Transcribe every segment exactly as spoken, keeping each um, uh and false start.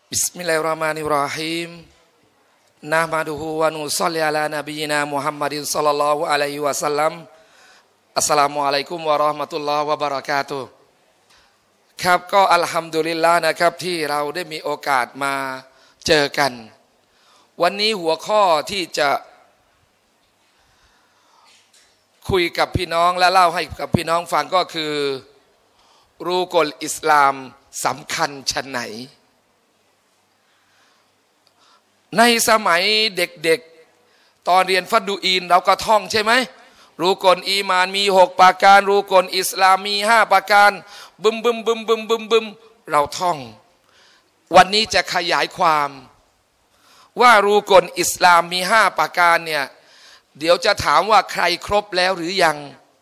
บิสมิลลาฮิรเราะห์มานิรเราะฮีมนะห์มะดุฮูวะนุศ็อลลิอะลานบีนามุฮัมมัดศ็อลลัลลอฮุอะลัยฮิวะซัลลัมอัสสลามุอะลัยกุมวะเราะห์มะตุลลอฮ์วะบะเราะกาตุฮ์ครับก็อัลฮัมดุลิลลาห์นะครับที่เราได้มีโอกาสมาเจอกันวันนี้หัวข้อที่จะคุยกับพี่น้องและเล่าให้กับพี่น้องฟังก็คือรูกลอิสลามสำคัญชั้นไหนในสมัยเด็กๆตอนเรียนฟัดดูอีนเราก็ท่องใช่ไหมรูกลอีมานมีหกประการรูกลอิสลามมีห้าประการบึมบึมบึมบึมบึมบึมเราท่องวันนี้จะขยายความว่ารูกลอิสลามมีห้าประการเนี่ยเดี๋ยวจะถามว่าใครครบแล้วหรือยัง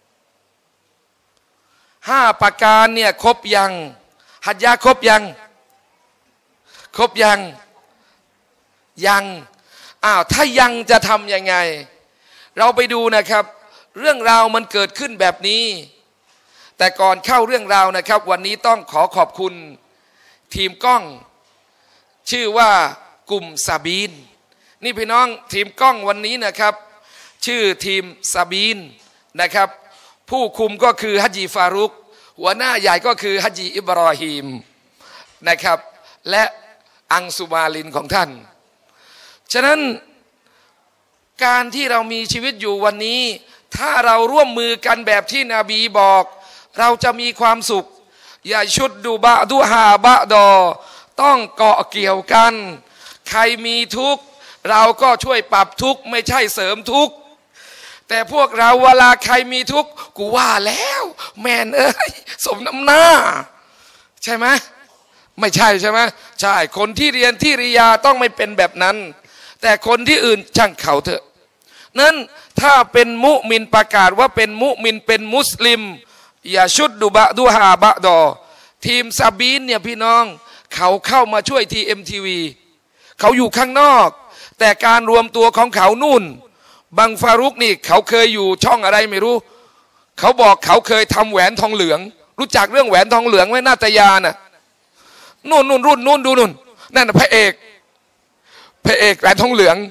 ห้าประการเนี่ยครบยังหัดยาครบยังครบยังยังอ้าวถ้ายังจะทำยังไงเราไปดูนะครับเรื่องราวมันเกิดขึ้นแบบนี้แต่ก่อนเข้าเรื่องราวนะครับวันนี้ต้องขอขอบคุณทีมกล้องชื่อว่ากลุ่มซาบีนนี่พี่น้องทีมกล้องวันนี้นะครับชื่อทีมซาบีนนะครับผู้คุมก็คือฮัจญีฟารุกหัวหน้าใหญ่ก็คือฮัจญีอิบรอฮีมนะครับและอังสุมาลินของท่านฉะนั้นการที่เรามีชีวิตอยู่วันนี้ถ้าเราร่วมมือกันแบบที่นบีบอกเราจะมีความสุขอย่าชุดดูบะดูฮาบะดอต้องเกาะเกี่ยวกันใครมีทุกข์เราก็ช่วยปรับทุกข์ไม่ใช่เสริมทุกข์แต่พวกเราเวลาใครมีทุกข์กูว่าแล้วแม่นเอ้ยสมน้ำหน้าใช่ไหมไม่ใช่ใช่ไหมใช่คนที่เรียนที่ริยาต้องไม่เป็นแบบนั้นแต่คนที่อื่นช่างเขาเถอะนั้นถ้าเป็นมุมินประกาศว่าเป็นมุมินเป็นมุสลิมอย่าชุดดูบะดูฮาบะดอทีมซาบีนเนี่ยพี่น้องเขาเข้ามาช่วยทีเอ็มทีวีเขาอยู่ข้างนอกแต่การรวมตัวของเขานู่นบังฟารุกนี่เขาเคยอยู่ช่องอะไรไม่รู้เขาบอกเขาเคยทำแหวนทองเหลืองรู้จักเรื่องแหวนทองเหลืองไหมนาตยาน่ะนู่นนู่นรุ่นนู่นดูนู่นนั่นพระเอกพระเอกแหวนทองเหลือง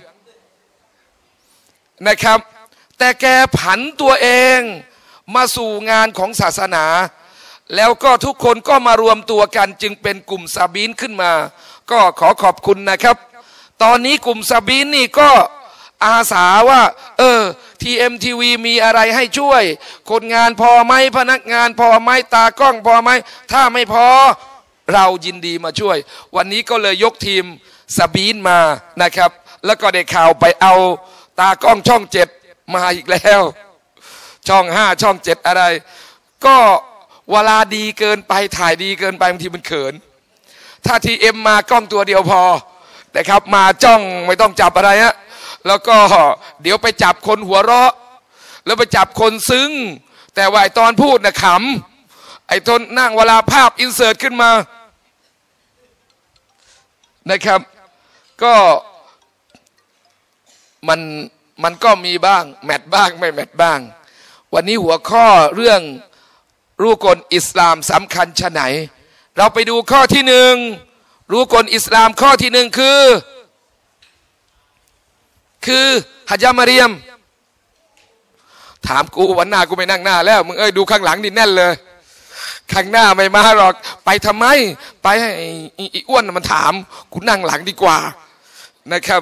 นะครับแต่แกผันตัวเองมาสู่งานของศาสนาแล้วก็ทุกคนก็มารวมตัวกันจึงเป็นกลุ่มซาบีนขึ้นมาก็ขอขอบคุณนะครับตอนนี้กลุ่มซาบีนนี่ก็อาสาว่าเออทีเอ็มทีวีมีอะไรให้ช่วยคนงานพอไหมพนักงานพอไหมตากล้องพอไหมถ้าไม่พอเรายินดีมาช่วยวันนี้ก็เลยยกทีมซาบีนมานะครับแล้วก็ได้ข่าวไปเอาตากล้องช่องเจ็ดมาอีกแล้วช่องห้าช่องเจ็ดอะไรก็เวลาดีเกินไปถ่ายดีเกินไปบางทีมันเขินถ้าทีเอ็มมากล้องตัวเดียวพอนะครับมาจ้องไม่ต้องจับอะไรฮะแล้วก็เดี๋ยวไปจับคนหัวเราะแล้วไปจับคนซึ้งแต่ว่าไอตอนพูดนะขำไอตอนนั่งเวลาภาพอินเสิร์ตขึ้นมานะครับก็มันมันก็มีบ้างแมทบ้างไม่แมทบ้างวันนี้หัวข้อเรื่องรูกลอิสลามสำคัญชะไหนเราไปดูข้อที่หนึ่งรูกลอิสลามข้อที่หนึ่งคือคือฮัจญะมาเรียมถามกูวันหน้ากูไม่นั่งหน้าแล้วมึงเอ้ยดูข้างหลังนี่แน่นเลยข้างหน้าไม่มาหรอกไปทำไมไปให้อีอ้วนมันถามกูนั่งหลังดีกว่านะครับ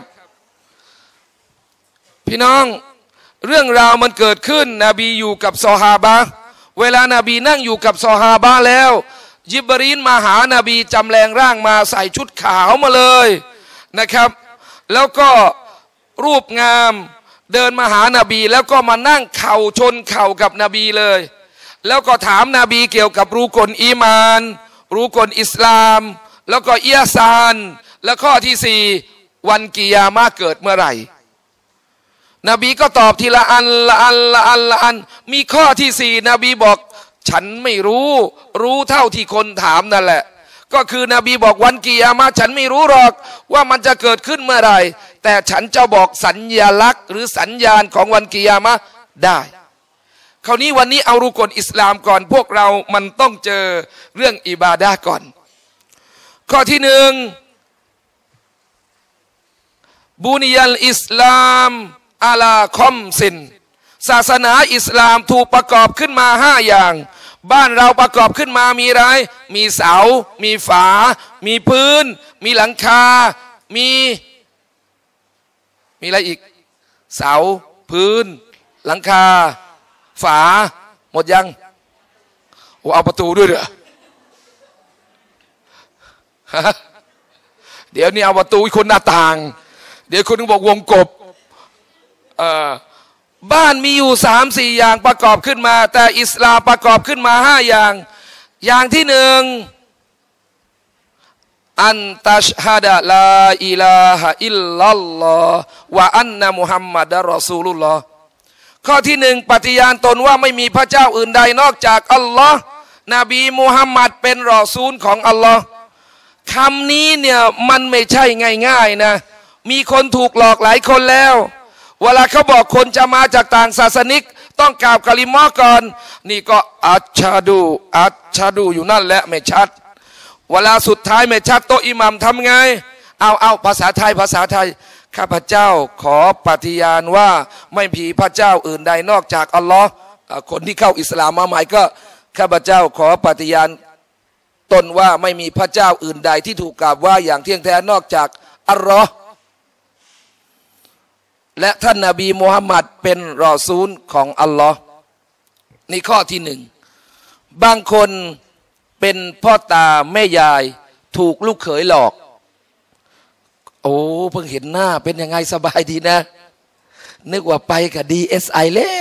พี่น้องเรื่องราวมันเกิดขึ้นนบีอยู่กับซอฮาบะห์เวลานาบีนั่งอยู่กับซอฮาบะห์แล้วยิบรีลมาหานาบีจำแรงร่างมาใส่ชุดขาวมาเลยนะครับแล้วก็รูปงามเดินมาหานาบีแล้วก็มานั่งเข่าชนเข่ากับนบีเลยแล้วก็ถามนาบีเกี่ยวกับรูกลอีมานรูกลอิสลามแล้วก็อิยซานและข้อที่สี่วันกิยามะห์เกิดเมื่อไหร่นบีก็ตอบทีละอันละอันละอันละอันมีข้อที่สี่นบีบอกฉันไม่รู้รู้เท่าที่คนถามนั่นแหละก็คือนบีบอกวันกิยามะห์ฉันไม่รู้หรอกว่ามันจะเกิดขึ้นเมื่อไหร่แต่ฉันจะบอกสัญญลักษณ์หรือสัญญาณของวันกิยามะห์ได้คราวนี้วันนี้เอารูกลอิสลามก่อนพวกเรามันต้องเจอเรื่องอิบาดะห์ก่อนข้อที่หนึ่งบุนียัลอิสลามอาลาคอมซินศาสนาอิสลามถูกประกอบขึ้นมาห้าอย่างบ้านเราประกอบขึ้นมามีอะไรมีเสามีฝามีพื้นมีหลังคามีมีอะไรอีกเสาพื้นหลังคาฝาหมดยังโอ้เอาประตูด้วยเหรอเดี๋ยวนี้เอาประตูอีกคนหน้าต่างเดี๋ยวคนนึงบอกวงกบบ้านมีอยู่สามสี่อย่างประกอบขึ้นมาแต่อิสลามประกอบขึ้นมาห้าอย่างอย่างที่หนึ่งอันตัชฮะดะลาอิลาฮะอิลลัลลอฮ์วะอันนะมุฮัมมัดรอซูลุลลอฮ์ข้อที่หนึ่งปฏิญาณตนว่าไม่มีพระเจ้าอื่นใดนอกจากอัลลอฮ์นบีมุฮัมมัดเป็นรอซูลของอัลลอฮ์คำนี้เนี่ยมันไม่ใช่ง่ายๆนะมีคนถูกหลอกหลายคนแล้วเวลาเขาบอกคนจะมาจากต่างศาสนิกต้องกล่าวกะลิมอก่อนนี่ก็อัชฮะดูอัชฮะดูอยู่นั่นแหละไม่ชัดเวลาสุดท้ายไม่ชัดโตอิหมัมทำไงเอาเอาภาษาไทยภาษาไทยข้าพเจ้าขอปฏิญาณว่าไม่มีพระเจ้าอื่นใดนอกจากอัลลอฮ์คนที่เข้าอิสลามมาใหม่ก็ข้าพเจ้าขอปฏิญาณตนว่าไม่มีพระเจ้าอื่นใดที่ถูกกราบไหว้อย่างเที่ยงแท้นอกจากอัลลอฮ์และท่านนบีมุฮัมมัดเป็นรอซูลของอัลลอฮ์นี่ข้อที่หนึ่งบางคนเป็นพ่อตาแม่ยายถูกลูกเขยหลอกโอ้เพิ่งเห็นหน้าเป็นยังไงสบายดีนะนึกว่าไปกับ ดี เอส ไอ แล้ว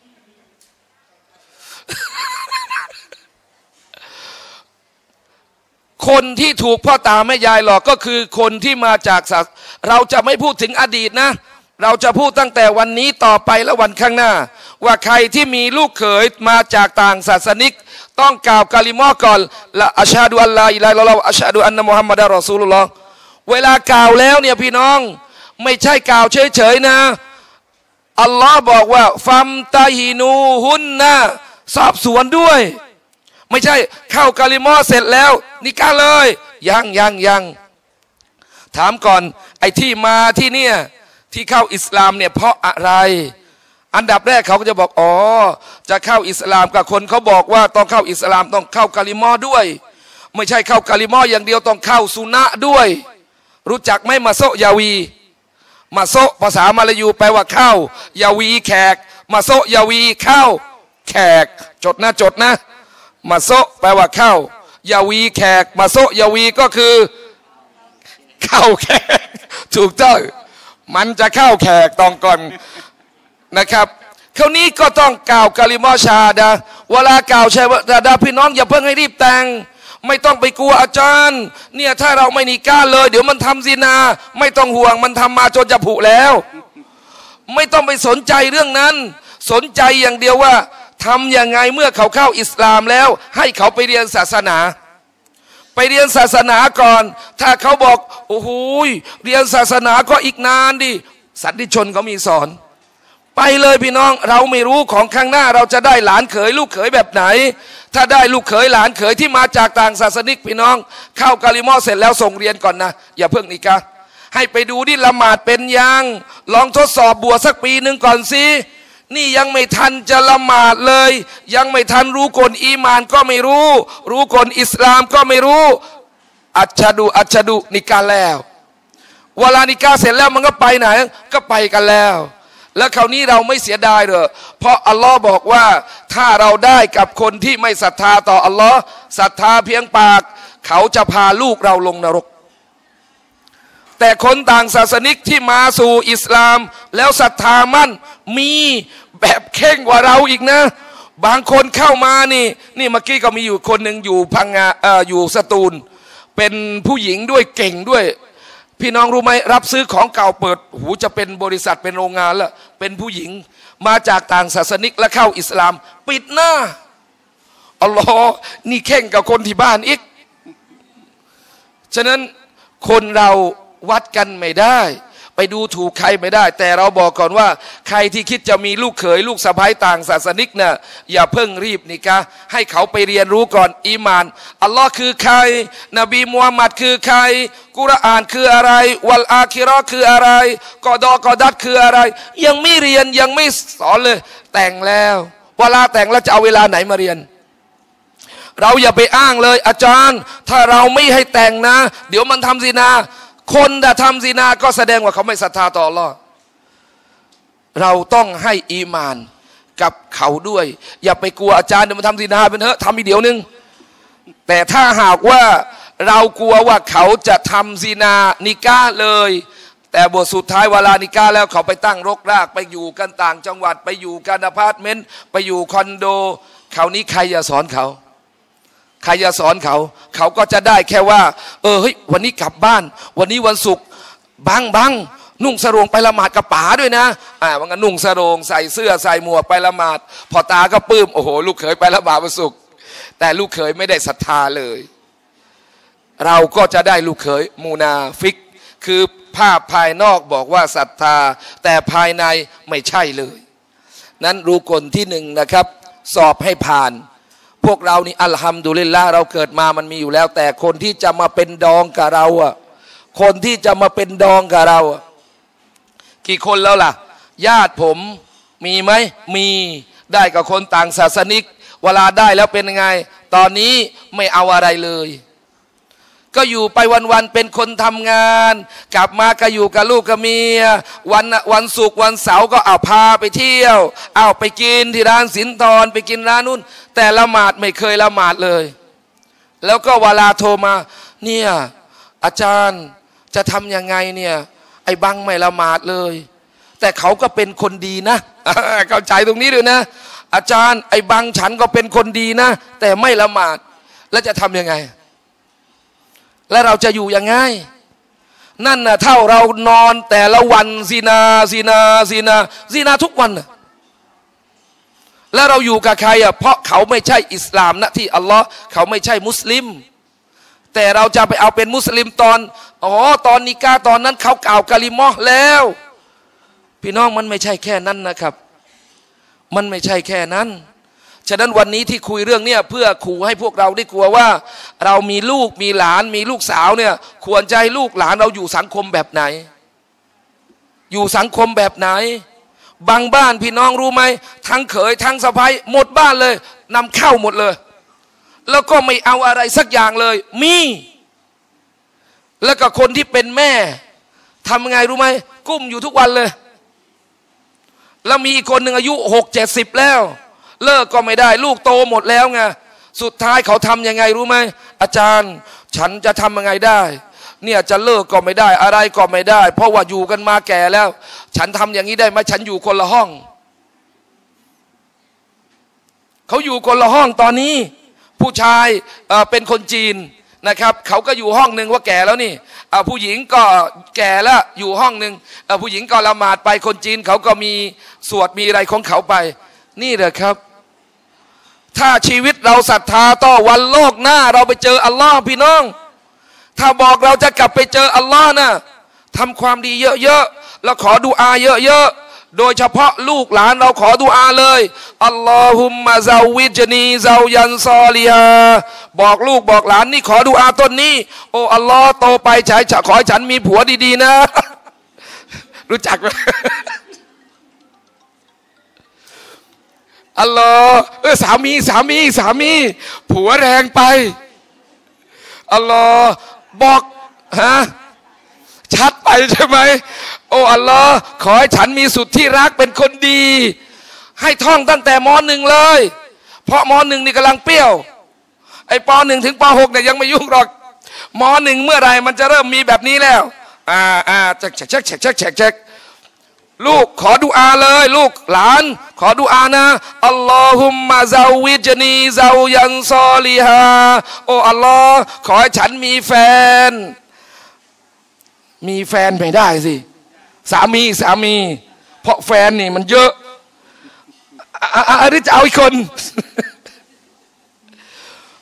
คนที่ถูกพ่อตาแม่ยายหลอกก็คือคนที่มาจากศาสเราจะไม่พูดถึงอดีตนะเราจะพูดตั้งแต่วันนี้ต่อไปและวันข้างหน้าว่าใครที่มีลูกเขยมาจากต่างศาสนิกต้องกล่าวกะลิมอก่อนละอัชฮะดุอัลลอฮอิลลัลลอฮ์อัชฮะดุอันนะมุฮัมมัดรอซูลุลลอฮ์เวลากล่าวแล้วเนี่ยพี่น้องไม่ใช่กล่าวเฉยๆนะอัลลอฮ์บอกว่าฟัมตาฮินูฮุนนะสอบสวนด้วยไม่ใช่เข้ากะลิมอเสร็จแล้วนิกะห์เลยยังยังยังถามก่อนไอ้ที่มาที่เนี่ยที่เข้าอิสลามเนี่ยเพราะอะไรอันดับแรกเขาก็จะบอกอ๋อจะเข้าอิสลามกับคนเขาบอกว่าต้องเข้าอิสลามต้องเข้ากะลิมอด้วยไม่ใช่เข้ากะลิมออย่างเดียวต้องเข้าสุนะด้วยรู้จักไหมมาโซยาวีมาโซภาษามาลายูแปลว่าเข้ายาวีแขกมาโซยาวีเข้าแขกจดนะจดนะมาโซแปลว่าเข้ายาวีแขกมาโซยาวีก็คือเข้าแขกถูกต้องมันจะเข้าแขกต้องก่อนนะครับคราวนี้ก็ต้องกล่าวกะลิมอชาดะเวลากล่าวชาดะพี่น้องอย่าเพิ่งให้รีบแต่งไม่ต้องไปกลัวอาจารย์เนี่ยถ้าเราไม่นิกะห์เลยเดี๋ยวมันทำซินาไม่ต้องห่วงมันทำมาจนจะผุแล้วไม่ต้องไปสนใจเรื่องนั้นสนใจอย่างเดียวว่าทำยังไงเมื่อเขาเข้าอิสลามแล้วให้เขาไปเรียนศาสนาไปเรียนศาสนาก่อนถ้าเขาบอกโอ้โหเรียนศาสนาก็อีกนานดิสันติชนเขามีสอนไปเลยพี่น้องเราไม่รู้ของข้างหน้าเราจะได้หลานเขยลูกเขยแบบไหนถ้าได้ลูกเขยหลานเขยที่มาจากต่างศาสนิกพี่น้องเข้ากะลิมอเสร็จแล้วส่งเรียนก่อนนะอย่าเพิ่งนิกะห์ให้ไปดูดิละหมาดเป็นยังลองทดสอบบวชสักปีหนึ่งก่อนสินี่ยังไม่ทันจะละหมาดเลยยังไม่ทันรู้กลอีมานก็ไม่รู้รู้กลอิสลามก็ไม่รู้อัชฮะดุอัชฮะดุนิกะห์แล้วเวลานิกะห์เสร็จแล้วมันก็ไปไหนก็ไปกันแล้วแล้วคราวนี้เราไม่เสียดายเหรอเพราะอัลลอฮ์บอกว่าถ้าเราได้กับคนที่ไม่ศรัทธาต่ออัลลอฮ์ศรัทธาเพียงปากเขาจะพาลูกเราลงนรกแต่คนต่างศาสนิกที่มาสู่อิสลามแล้วศรัทธามั่นมีแบบเข่งกว่าเราอีกนะบางคนเข้ามานี่นี่เมื่อกี้ก็มีอยู่คนหนึ่งอยู่พังงาเอ่ออยู่สตูลเป็นผู้หญิงด้วยเก่งด้วยพี่น้องรู้ไหมรับซื้อของเก่าเปิดหูจะเป็นบริษัทเป็นโรงงานแล้วเป็นผู้หญิงมาจากต่างศาสนิกและเข้าอิสลามปิดหน้าอัลลอฮ์นี่แข่งกับคนที่บ้านอีกฉะนั้นคนเราวัดกันไม่ได้ไปดูถูกใครไม่ได้แต่เราบอกก่อนว่าใครที่คิดจะมีลูกเขยลูกสะใภ้ต่างศาสนิกเนี่ยอย่าเพิ่งรีบนิกะห์ให้เขาไปเรียนรู้ก่อนอีหม่านอัลลอฮ์คือใครนบีมุฮัมมัดคือใครกุรอานคืออะไรวัลอาคิเราะห์คืออะไรกอฎอกอดัรคืออะไรยังไม่เรียนยังไม่สอนเลยแต่งแล้วเวลาแต่งแล้วจะเอาเวลาไหนมาเรียนเราอย่าไปอ้างเลยอาจารย์ถ้าเราไม่ให้แต่งนะเดี๋ยวมันทำซินาคนถ้าทำซินาก็แสดงว่าเขาไม่ศรัทธาต่ออัลเลาะห์เราต้องให้อีมานกับเขาด้วยอย่าไปกลัวอาจารย์เดี๋ยวมันทำซินาเป็นเถอะทำอีกเดี๋ยวนึงแต่ถ้าหากว่าเรากลัวว่าเขาจะทำซินานิกะห์เลยแต่บทสุดท้ายเวลานิกะห์แล้วเขาไปตั้งรกรากไปอยู่กันต่างจังหวัดไปอยู่กันอพาร์ตเมนต์ไปอยู่คอนโดเขานี้ใครจะสอนเขาใครจะสอนเขาเขาก็จะได้แค่ว่าเออเฮ้ยวันนี้กลับบ้านวันนี้วันศุกร์บังบังนุ่งสรงไปละหมาดกับป๋าด้วยนะอ่าวันนั้นนุ่งสรงใส่เสื้อใส่หมวกไปละหมาดพอตาก็ปลื้มโอ้โหลูกเขยไปละหมาดวันศุกร์แต่ลูกเขยไม่ได้ศรัทธาเลยเราก็จะได้ลูกเขยมูนาฟิกคือภาพภายนอกบอกว่าศรัทธาแต่ภายในไม่ใช่เลยนั้นรู้กลที่หนึ่งนะครับสอบให้ผ่านพวกเรานี่อัลฮัมดุลิลละห์เราเกิดมามันมีอยู่แล้วแต่คนที่จะมาเป็นดองกับเราอ่ะคนที่จะมาเป็นดองกับเราอ่ะกี่คนแล้วล่ะญาติผมมีไหมมีได้กับคนต่างศาสนิกเวลาได้แล้วเป็นยังไงตอนนี้ไม่เอาอะไรเลยก็อยู่ไปวันๆเป็นคนทำงานกลับมาก็อยู่กับลูกกับเมียวันวันศุกร์วันเสาร์ก็เอาพาไปเที่ยวเอาไปกินที่ร้านสินทรไปกินร้านนู้นแต่ละหมาดไม่เคยละหมาดเลยแล้วก็เวลาโทรมาเนี่ยอาจารย์จะทำยังไงเนี่ยไอ้บังไม่ละหมาดเลยแต่เขาก็เป็นคนดีนะ เข้าใจตรงนี้ด้วยนะอาจารย์ไอ้บังฉันก็เป็นคนดีนะแต่ไม่ละหมาดแล้วจะทำยังไงแล้วเราจะอยู่ยังไงนั่นน่ะเท่าเรานอนแต่ละวันซีนาซีนาซีนาซีนาทุกวันน่ะแล้วเราอยู่กับใครอ่ะเพราะเขาไม่ใช่อิสลามนะที่อัลลอฮ์เขาไม่ใช่มุสลิมแต่เราจะไปเอาเป็นมุสลิมตอนอ๋อตอนนิกาตอนนั้นเขากล่าวกะลิมอฮ์แล้วพี่น้องมันไม่ใช่แค่นั้นนะครับมันไม่ใช่แค่นั้นฉะนั้นวันนี้ที่คุยเรื่องเนี้ยเพื่อขู่ให้พวกเราได้กลัวว่าเรามีลูกมีหลานมีลูกสาวเนี่ยควรจะให้ลูกหลานเราอยู่สังคมแบบไหนอยู่สังคมแบบไหนบางบ้านพี่น้องรู้ไหมทั้งเขยทั้งสะใภ้หมดบ้านเลยนำเข้าหมดเลยแล้วก็ไม่เอาอะไรสักอย่างเลยมีแล้วก็คนที่เป็นแม่ทำไงรู้ไหมกุ้มอยู่ทุกวันเลยแล้วมีอีกคนหนึ่งอายุหกเจ็ดสิบแล้วเลิกก็ไม่ได้ลูกโตหมดแล้วไงสุดท้ายเขาทำยังไงรู้ไหมอาจารย์ฉันจะทำยังไงได้เนี่ยจะเลิกก็ไม่ได้อะไรก็ไม่ได้เพราะว่าอยู่กันมาแก่แล้วฉันทำอย่างนี้ได้ไหมฉันอยู่คนละห้องเขาอยู่คนละห้องตอนนี้ผู้ชายเอ่อเป็นคนจีนนะครับเขาก็อยู่ห้องหนึ่งว่าแก่แล้วนี่ผู้หญิงก็แก่แล้วอยู่ห้องหนึ่งผู้หญิงก็ละหมาดไปคนจีนเขาก็มีสวดมีอะไรของเขาไปนี่แหละครับถ้าชีวิตเราศรัทธาต่อวันโลกหน้าเราไปเจออัลลอฮ์พี่น้องถ้าบอกเราจะกลับไปเจออัลลอฮ์นะทำความดีเยอะๆแล้วขอดุอาเยอะๆโดยเฉพาะลูกหลานเราขอดุอาเลยอัลลอฮุมมะซาวิจนีซายันซอลิฮาบอกลูกบอกหลานนี่ขอดุอาต้นนี้โอ้อัลลอฮ์โตไปฉายขอให้ฉันมีผัวดีๆนะรู้จักไหมอัลลอฮ์เออสามีสามีสามีผัวแรงไปอัลลอฮ์บอกฮะชัดไปใช่ไหมโอ้อัลลอฮ์ขอให้ฉันมีสุดที่รักเป็นคนดีให้ท่องตั้งแต่ม.หนึ่งเลยเพราะม.หนึ่งนี่กำลังเปรี้ยวไอ้ป.หนึ่งถึงป.หกเนี่ยยังไม่ยุ่งหรอกม.หนึ่งเมื่อไรมันจะเริ่มมีแบบนี้แล้วอ่าอ่าแฉกแฉกแฉกแฉกแฉกแฉกลูกขอดุอาเลยลูกหลานขอดุอานะอัลลอฮุมมะซาวิจนีซายันซอลิฮาโอ้อัลลอฮ์ขอให้ฉันมีแฟนมีแฟนไม่ได้สิสามีสามีเพราะแฟนนี่มันเยอะอ่ะหรือจะเอาอีกคน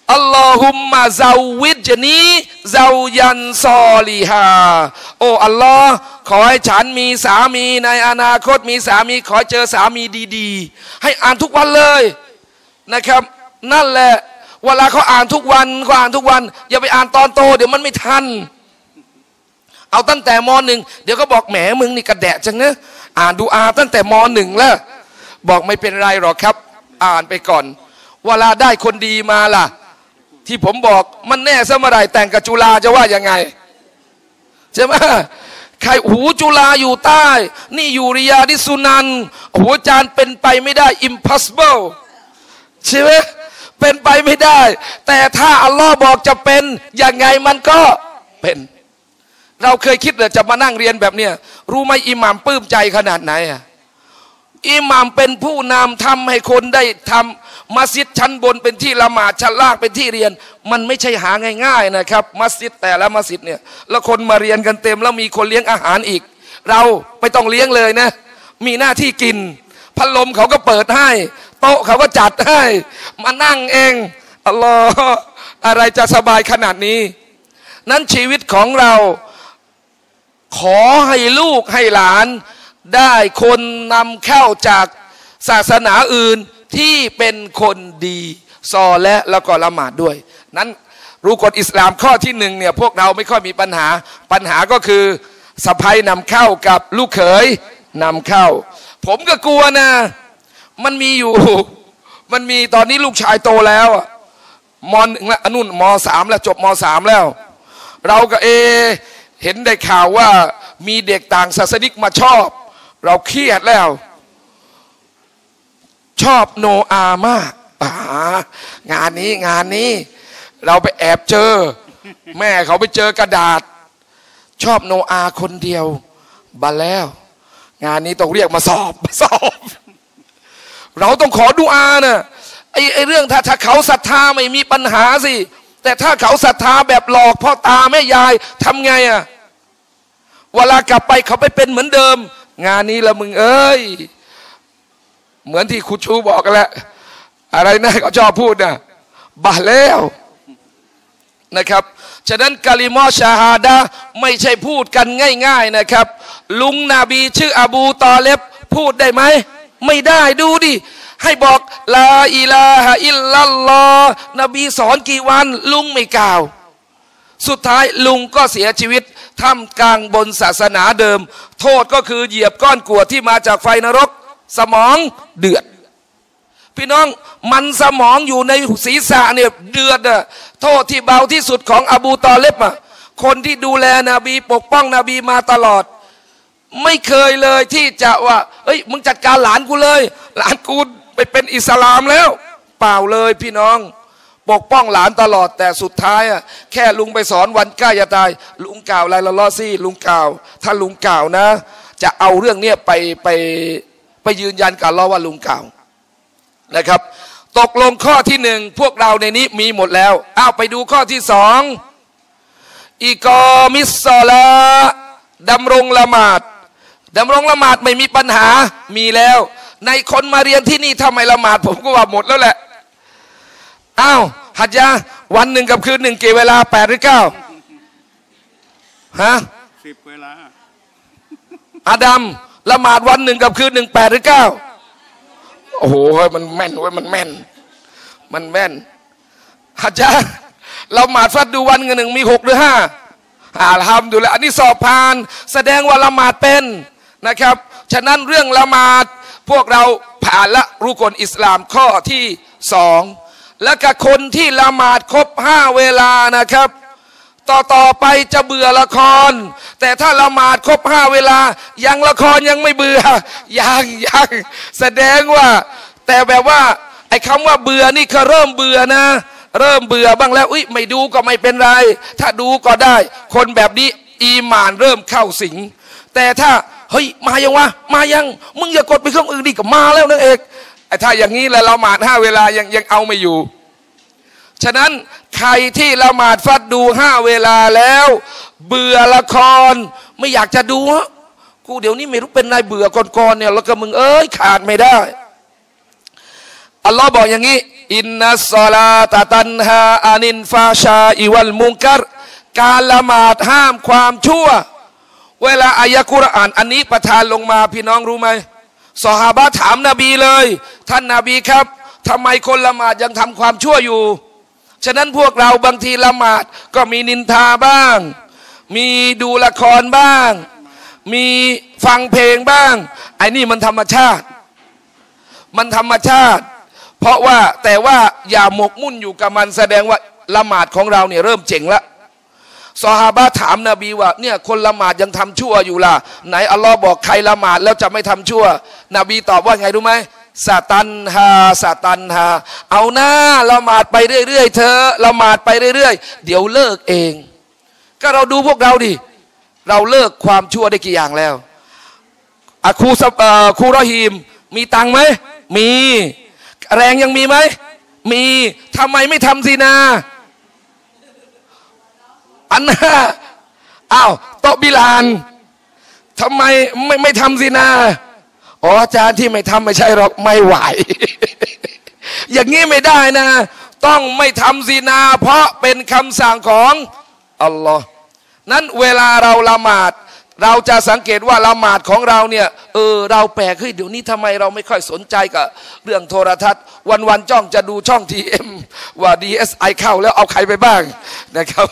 อัลลอฮุมมะซาวิจนีซายันซอลิฮาโอ้อัลลอฮ์ขอให้ฉันมีสามีในอนาคตมีสามีขอเจอสามีดีๆให้อ่านทุกวันเลยนะครับนั่นแหละเวลาเขาอ่านทุกวันเขาอ่านทุกวันอย่าไปอ่านตอนโตเดี๋ยวมันไม่ทันเอาตั้งแต่มหนึ่งเดี๋ยวก็บอกแหมมึงนี่กระแดะจังนะอ่านดูอาตั้งแต่มหนึ่งแล้วบอกไม่เป็นไรหรอกครับอ่านไปก่อนเวลาได้คนดีมาล่ะที่ผมบอกมันแน่ซะเมื่อไหร่แต่งกับจุฬาจะว่ายังไงใช่ไหมใครหูจุฬาอยู่ใต้นี่อยู่ริยาดิสุนันหูอาจารย์เป็นไปไม่ได้ impossible ใช่ไหมเป็นไปไม่ได้แต่ถ้าอัลลอฮ์บอกจะเป็นยังไงมันก็เป็นเราเคยคิดเลยจะมานั่งเรียนแบบเนี้ยรู้ไหมอิหม่ามปลื้มใจขนาดไหนอ่ะอิหม่ามเป็นผู้นำทำให้คนได้ทำมัสยิดชั้นบนเป็นที่ละหมาดชั้นล่างเป็นที่เรียนมันไม่ใช่หาง่ายๆนะครับมัสยิดแต่ละมัสยิดเนี่ยแล้วคนมาเรียนกันเต็มแล้วมีคนเลี้ยงอาหารอีกเราไม่ต้องเลี้ยงเลยนะมีหน้าที่กินพัดลมเขาก็เปิดให้โต๊ะเขาก็จัดให้มานั่งเองอัลลอฮ์อะไรจะสบายขนาดนี้นั้นชีวิตของเราขอให้ลูกให้หลานได้คนนำเข้าจากศาสนาอื่นที่เป็นคนดีซอและแล้วก็ละหมาดด้วยนั้นรู้กฎอิสลามข้อที่หนึ่งเนี่ยพวกเราไม่ค่อยมีปัญหาปัญหาก็คือสะใภ้นำเข้ากับลูกเขยนำเข้าผมก็กลัวนะมันมีอยู่มันมีตอนนี้ลูกชายโตแล้วมหนึ่งแล้วนุ่นมสามแล้วจบมสามแล้วเราก็เอเห็นได้ข่าวว่ามีเด็กต่างศาสนิกมาชอบเราเครียดแล้วชอบโนอามากงานนี้งานนี้เราไปแอบเจอแม่เขาไปเจอกระดาษชอบโนอาคนเดียวบัลแล้วงานนี้ต้องเรียกมาสอบมาสอบเราต้องขอดุอานะไอ้ไอ้เรื่องถ้าถ้าเขาศรัทธาไม่มีปัญหาสิแต่ถ้าเขาศรัทธาแบบหลอกพ่อตาแม่ยายทำไงอะเวลากลับไปเขาไปเป็นเหมือนเดิมงานนี้ละมึงเอ้ยเหมือนที่ครูชูบอกกันแหละอะไรนะเขาชอบพูดนะบาแล้วนะครับฉะนั้นกะลิมอชาฮาดะไม่ใช่พูดกันง่ายๆนะครับลุงนบีชื่ออบูตอเลบพูดได้ไหมไม่ได้ดูดิให้บอกลาอิลาฮะอิลลัลลอฮ์นบีสอนกี่วันลุงไม่กล่าวสุดท้ายลุงก็เสียชีวิตท่ามกลางบนศาสนาเดิมโทษก็คือเหยียบก้อนกรวดที่มาจากไฟนรกสมองเดือดพี่น้องมันสมองอยู่ในศีรษะเนี่ยเดือดอะโทษที่เบาที่สุดของอบูตอเลบอะคนที่ดูแลนบีปกป้องนบีมาตลอดไม่เคยเลยที่จะว่าเฮ้ยมึงจัดการหลานกูเลยหลานกูไปเป็นอิสลามแล้วเปล่าเลยพี่น้องปกป้องหลานตลอดแต่สุดท้ายอะแค่ลุงไปสอนวันใกล้จะตายลุงกล่าวอะไรละล้อซี่ลุงกล่าวถ้าลุงกล่าวนะจะเอาเรื่องเนี้ยไปไปไปยืนยันกับอัลเลาะห์ว่าลุงกล่าวนะครับตกลงข้อที่หนึ่งพวกเราในนี้มีหมดแล้วอ้าวไปดูข้อที่สองอิกอมิสซอลาดำรงละหมาดดำรงละหมาดไม่มีปัญหามีแล้วในคนมาเรียนที่นี่ทำไมละหมาดผมก็ว่าหมดแล้วแหละอ้าวฮัจญะวันหนึ่งกับคืนหนึ่งกี่เวลาแปดหรือเก้าฮะสิบเวลาอาดัมละหมาดวันหนึ่งกับคืนหนึ่งแปดหรือเก้าโอ้โหมันแม่นเว้ยมันแม่นมันแม่นฮัจญะละหมาดฟัดดูวันหนึ่งมีหกหรือห้าอัลฮัมดุลิลละห์อันนี้สอบผ่านแสดงว่าละหมาดเป็นนะครับฉะนั้นเรื่องละหมาดพวกเราผ่านละรุกลอิสลามข้อที่สองแล้วกับคนที่ละหมาดครบห้าเวลานะครับต่อต่อไปจะเบื่อละครแต่ถ้าละหมาดครบห้าเวลายังละครยังไม่เบื่อยังยังแสดงว่าแต่แบบว่าไอ้คำว่าเบื่อนี่เขาเริ่มเบื่อนะเริ่มเบื่อบ้างแล้วอุ้ยไม่ดูก็ไม่เป็นไรถ้าดูก็ได้คนแบบนี้อีหม่านเริ่มเข้าสิงแต่ถ้าเฮ้ยมายังวะมายังมึงอย่ากดไปเครื่องอื่นดิก็มาแล้วนะเอกไอ้ถ้าอย่างนี้แล้วละหมาดห้าเวลายังยังเอาไม่อยู่ฉะนั้นใครที่ละหมาดฟัดดูห้าเวลาแล้วเบื่อละครไม่อยากจะดูฮะกูเดี๋ยวนี้ไม่รู้เป็นนายเบื่อก่อนๆเนี่ยแล้วก็มึงเอ้ยขาดไม่ได้อัลลอฮ์บอกอย่างนี้อินนัสศอลาตะตันฮาอานินฟาชาอิวัลมุงกัรการละหมาดห้ามความชั่วเวลาอายะกุรอานอันนี้ประทานลงมาพี่น้องรู้ไหมซอฮาบะห์ถามนบีเลยท่านนบีครับทำไมคนละหมาดยังทำความชั่วอยู่ฉะนั้นพวกเราบางทีละหมาดก็มีนินทาบ้างมีดูละครบ้างมีฟังเพลงบ้างไอ้นี่มันธรรมชาติมันธรรมชาติเพราะว่าแต่ว่าอย่าหมกมุ่นอยู่กับมันแสดงว่าละหมาดของเราเนี่ยเริ่มเจ๋งละซอฮาบะห์ถามนบีว่าเนี่ยคนละหมาดยังทำชั่วอยู่ล่ะไหนอัลลอฮ์บอกใครละหมาดแล้วจะไม่ทำชั่วนบีตอบว่าไงรู้ไหมซาตันฮาซาตันฮาเอาหน้าละหมาดไปเรื่อยๆเธอละหมาดไปเรื่อยๆเดี๋ยวเลิกเองก็เราดูพวกเราดิเราเลิกความชั่วได้กี่อย่างแล้วอะครูครูรอฮีมมีตังไหมมีแรงยังมีไหมมีทำไมไม่ทำซินาอันน่ะอ้าวโตบิลานทำไมไม่ไม่ทำซินาอ๋ออาจารย์ที่ไม่ทำไม่ใช่หรอกไม่ไหว อย่างนี้ไม่ได้นะต้องไม่ทำซินาเพราะเป็นคำสั่งของอัลลอฮ์นั้นเวลาเราละหมาดเราจะสังเกตว่าละหมาดของเราเนี่ยเออเราแปลกเฮ้ยเดี๋ยวนี้ทำไมเราไม่ค่อยสนใจกับเรื่องโทรทัศน์วันๆจ้องจะดูช่องทีเอ็มว่า ดี เอส ไอ เข้าแล้วเอาใครไปบ้างนะครับ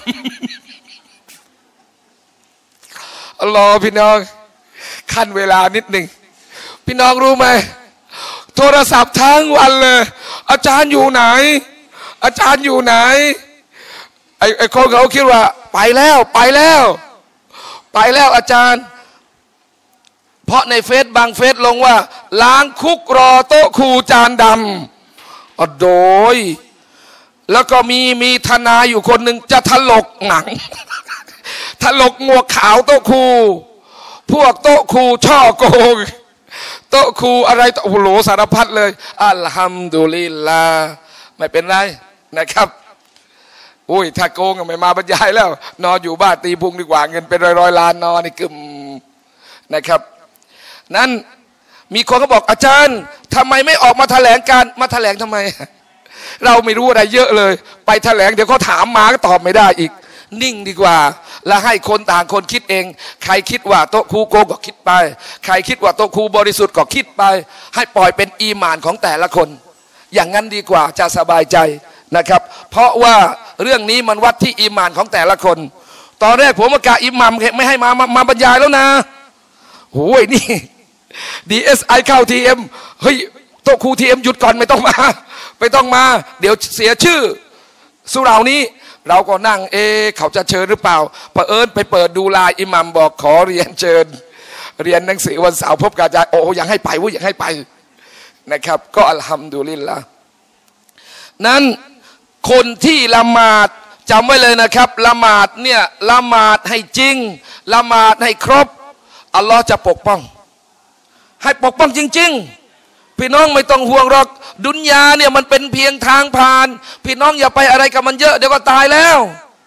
อัลลอฮ์พี่น้องขั้นเวลานิดหนึ่งพี่น้องรู้ไหมโทรศัพท์ทั้งวันเลยอาจารย์อยู่ไหนอาจารย์อยู่ไหนไอ้ไอ้คนเขาคิดว่าไปแล้วไปแล้วไปแล้วอาจารย์เพราะในเฟซบางเฟซลงว่าล้างคุกรอโต๊ะครูจานดำอ๋อโดยแล้วก็มีมีทนายอยู่คนหนึ่งจะถลกหนัง ถลกงวกขาวโต๊ะครูพวกโต๊ะครูช่อโกงโต๊ะครูอะไรโอ้โหสารพัดเลยอัลฮัมดุลิลลาห์ไม่เป็นไรนะครับอุ้ยถ้าโกงไม่มาบรรยายแล้วนอนอยู่บ้านตีพุงดีกว่าเงินเป็นร้อยร้อยล้านนอนนี่กึมนะครับนั้นมีคนก็บอกอาจารย์ทำไมไม่ออกมาแถลงการมาแถลงทำไมเราไม่รู้อะไรเยอะเลยไปแถลงเดี๋ยวเขาถามมาก็ตอบไม่ได้อีกนิ่งดีกว่าแล้วให้คนต่างคนคิดเองใครคิดว่าโต๊ะครูโกงก็คิดไปใครคิดว่าโต๊ะครูบริสุทธิ์ก็คิดไปให้ปล่อยเป็นอีหม่านของแต่ละคนอย่างนั้นดีกว่าจะสบายใจนะครับเพราะว่าเรื่องนี้มันวัดที่อีหม่านของแต่ละคนตอนแรกผมประกาศอิหมัมไม่ให้มามามาบรรยายแล้วนะโอ้ยนี่ ดี เอส ไอ เข้า ที เอ็ม เฮ้ยโต๊ะครู ที เอ็ม หยุดก่อนไม่ต้องมาไม่ต้องมาเดี๋ยวเสียชื่อสุเหร่านี้เราก็นั่งเอเขาจะเชิญหรือเปล่าเผอิญไปเปิดดูไลน์อิหมัมบอกขอเรียนเชิญเรียนหนังสือวันเสาร์พบกับอาจารย์โอ้ยังให้ไปว่ายังให้ไปนะครับก็อัลฮัมดุลิลละนั้นคนที่ละหมาดจำไว้เลยนะครับละหมาดเนี่ยละหมาดให้จริงละหมาดให้ครบอัลลอฮ์จะปกป้องให้ปกป้องจริงๆพี่น้องไม่ต้องห่วงหรอกดุนยาเนี่ยมันเป็นเพียงทางผ่านพี่น้องอย่าไปอะไรกับมันเยอะเดี๋ยวก็ตายแล้ว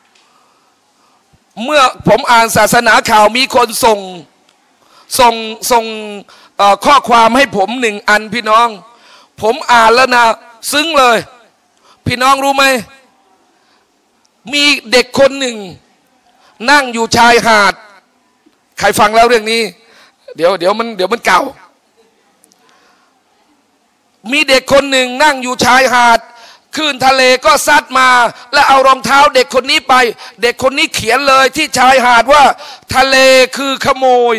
เมื่อผมอ่านศาสนาข่าวมีคนส่งส่งส่งข้อความให้ผมหนึ่งอันพี่น้องผมอ่านแล้วนะซึ้งเลยพี่น้องรู้ไหมมีเด็กคนหนึ่งนั่งอยู่ชายหาดใครฟังแล้วเรื่องนี้เดี๋ยวเดี๋ยวมันเดี๋ยวมันเก่ามีเด็กคนหนึ่งนั่งอยู่ชายหาดคลื่นทะเลก็ซัดมาแล้วเอารองเท้าเด็กคนนี้ไปเด็กคนนี้เขียนเลยที่ชายหาดว่าทะเลคือขโมย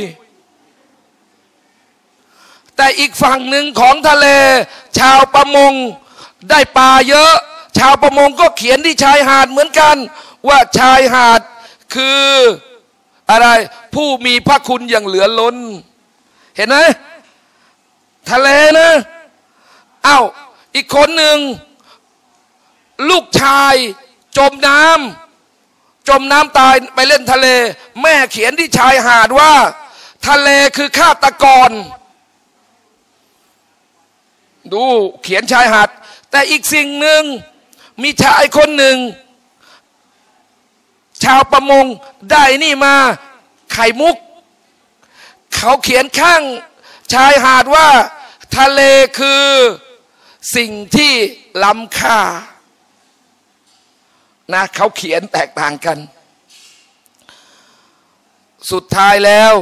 แต่อีกฝั่งหนึ่งของทะเลชาวประมงได้ปลาเยอะชาวประมงก็เขียนที่ชายหาดเหมือนกันว่าชายหาดคืออะไรผู้มีพระคุณอย่างเหลือล้นเห็นไหมทะเลนะอ้าวอีกคนหนึ่งลูกชายจมน้ำจมน้ำตายไปเล่นทะเลแม่เขียนที่ชายหาดว่าทะเลคือฆาตกรดูเขียนชายหาดแต่อีกสิ่งหนึ่งมีชายคนหนึ่งชาวประมงได้นี่มาไข่มุกเขาเขียนข้างชายหาดว่าทะเลคือสิ่งที่ล้ำค่านะเขาเขียนแตกต่างกันสุดท้ายแล้ว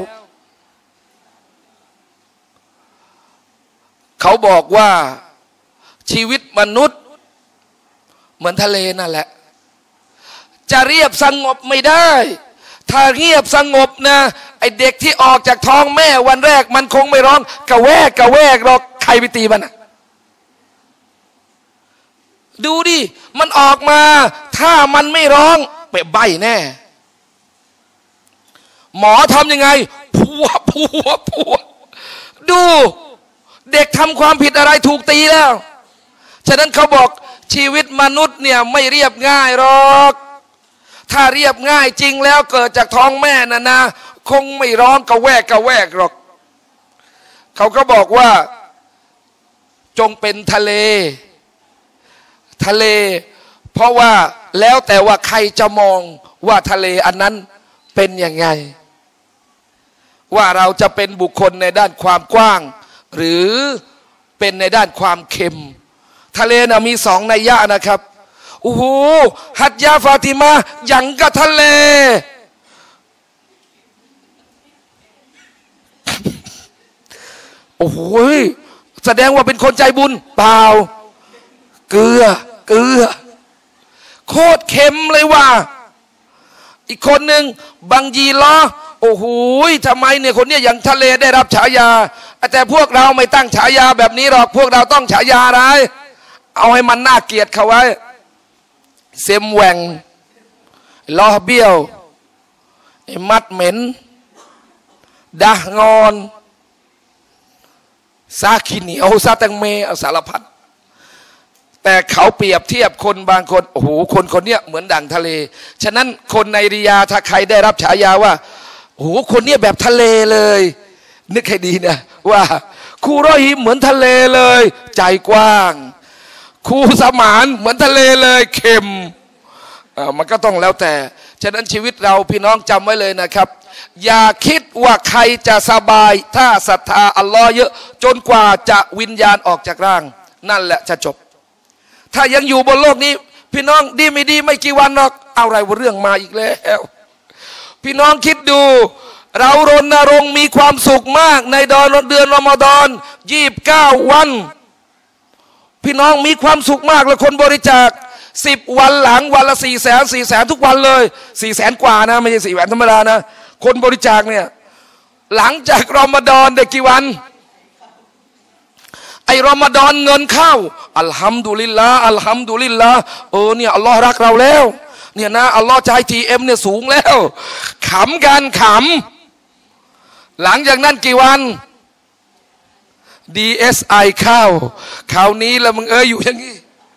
เขาบอกว่าชีวิตมนุษย์เหมือนทะเลนั่นแหละจะเรียบสงบไม่ได้ถ้าเงียบสงบนะไอเด็กที่ออกจากท้องแม่วันแรกมันคงไม่ร้องกระแวกกระแวกหรอกใครไปตีมันอะดูดิมันออกมาถ้ามันไม่ร้องไปใบแน่หมอทำยังไงพัวพัวพัวดูเด็กทำความผิดอะไรถูกตีแล้วฉะนั้นเขาบอกชีวิตมนุษย์เนี่ยไม่เรียบง่ายหรอกถ้าเรียบง่ายจริงแล้วเกิดจากท้องแม่น่ะนะคงไม่ร้องกระแวกกระแวกหรอกเขาก็บอกว่าจงเป็นทะเลทะเลเพราะว่าแล้วแต่ว่าใครจะมองว่าทะเลอันนั้นเป็นยังไงว่าเราจะเป็นบุคคลในด้านความกว้างหรือเป็นในด้านความเค็มทะเลนะมีสองนัยยะนะครับโอ้โหฮัจญาฟาติมาอย่างกับทะเลโอ้โหแสดงว่าเป็นคนใจบุญเปล่าเกลือเกลือโคตรเค็มเลยว่ะอีกคนหนึ่งบังยีล้อโอ้โหทำไมเนี่ยคนเนี้ยอย่างทะเลได้รับฉายาแต่พวกเราไม่ตั้งฉายาแบบนี้หรอกพวกเราต้องฉายาอะไรเอาให้มันน่าเกลียดเขาไว้เซมแหวงล้อเบี้ยวมัดเหม็นดะงอนซาขี้เหนียวซาแตงเมเอาสารพัดแต่เขาเปรียบเทียบคนบางคนโอ้โหคนคนเนี้ยเหมือนดั่งทะเลฉะนั้นคนในริยาถ้าใครได้รับฉายาว่าโอ้โหคนเนี้ยแบบทะเลเลยนึกให้ดีนะว่าครูรอฮิมเหมือนทะเลเลยใจกว้างครูสมานเหมือนทะเลเลยเค็มมันก็ต้องแล้วแต่ฉะนั้นชีวิตเราพี่น้องจำไว้เลยนะครับอย่าคิดว่าใครจะสบายถ้าศรัทธาอัลลอฮ์เยอะจนกว่าจะวิญญาณออกจากร่างนั่นแหละจะจบถ้ายังอยู่บนโลกนี้พี่น้องดีไม่ดีไม่กี่วันหรอกเอาอะไรว่าเรื่องมาอีกแล้วพี่น้องคิดดูเรารณรงค์มีความสุขมากในเดือนรอมฎอนยี่สิบเก้าวันพี่น้องมีความสุขมากเลยคนบริจาคสิบวันหลังวันละสี่แสนสี่แสนทุกวันเลยสี่แสนกว่านะไม่ใช่สี่แสนธรรมดานะคนบริจาคเนี่ยหลังจากรอมฎอนได้กี่วันไอรอมฎอนเงินเข้าอัลฮัมดุลิลลาห์อัลฮัมดุลิลลาห์เออเนี่ยอัลลอฮ์รักเราแล้วเนี่ยนะอัลลอฮ์ใจทีเอ็มเนี่ยสูงแล้วขำกันขำหลังจากนั้นกี่วัน ดี เอส ไอ เข้าคราวนี้แล้วมึงเอ้ยอยู่อย่างนี้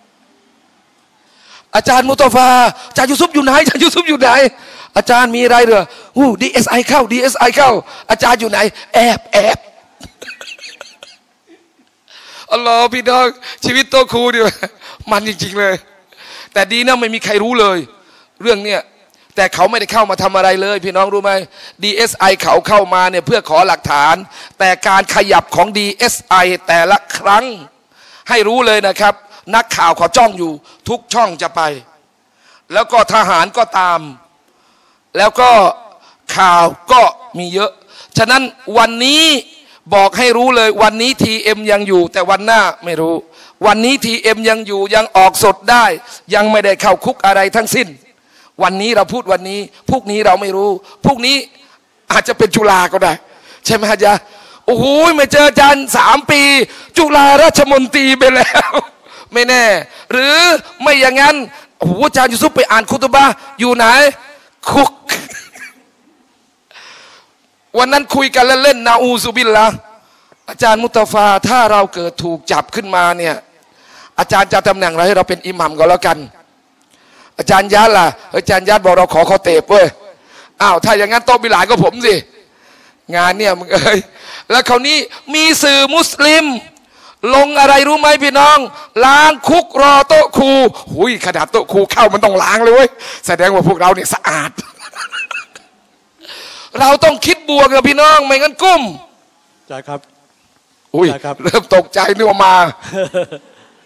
อาจารย์มุตฟาอาจารย์ยูซุปอยู่ไหนอาจารย์ยูซุปอยู่ไหนอาจารย์มีอะไรเหรออู้ ดี เอส ไอ เข้า ดี เอส ไอ เข้าอาจารย์อยู่ไหนแอบแอบอัลลอฮ์พี่น้องชีวิตโตครูดิมันจริงๆเลยแต่ดีนะไม่มีใครรู้เลยเรื่องเนี้ยแต่เขาไม่ได้เข้ามาทำอะไรเลยพี่น้องรู้ไหม ดี เอส ไอ เขาเข้ามาเนี่ยเพื่อขอหลักฐานแต่การขยับของ ดี เอส ไอ แต่ละครั้งให้รู้เลยนะครับนักข่าวเขาจ้องอยู่ทุกช่องจะไปแล้วก็ทหารก็ตามแล้วก็ข่าวก็มีเยอะฉะนั้นวันนี้บอกให้รู้เลยวันนี้ ที เอ็ม ยังอยู่แต่วันหน้าไม่รู้วันนี้ ที เอ็ม ยังอยู่ยังออกสดได้ยังไม่ได้เข้าคุกอะไรทั้งสิ้นวันนี้เราพูดวันนี้พรุ่งนี้เราไม่รู้พรุ่งนี้อาจจะเป็นจุฬาก็ได้ใช่ไหมฮะจ๊ะโอ้โหไม่เจออาจารย์สามปีจุฬาราชมนตรีไปแล้วไม่แน่หรือไม่อย่างนั้นโอ้โหอาจารย์ยูซุปไปอ่านคุตบะอยู่ไหนคุกวันนั้นคุยกันเล่นๆนาอูซุบิลละอาจารย์มุตฟาถ้าเราเกิดถูกจับขึ้นมาเนี่ยอาจารย์จะตำแหน่งอะไรให้เราเป็นอิหมัมก็แล้วกันอาจารย์ยัดล่ะอาจารย์ยัดบอกเราขอขอเตะเว้ยอ้าวถ้าอย่างนั้นโต๊ะบิหลายก็ผมสิงานเนี่ยมึงเอ้ยแล้วคราวนี้มีสื่อมุสลิมลงอะไรรู้ไหมพี่น้องล้างคุกรอโต๊ะครูหุยขนาดโต๊ะครูเข้ามันต้องล้างเลยเว้ยแสดงว่าพวกเราเนี่ยสะอาด เราต้องคิดบวกกับพี่น้องไม่งั้นกุ้มใช่ครับอุ้ยเริ่มตกใจนึกว่ามา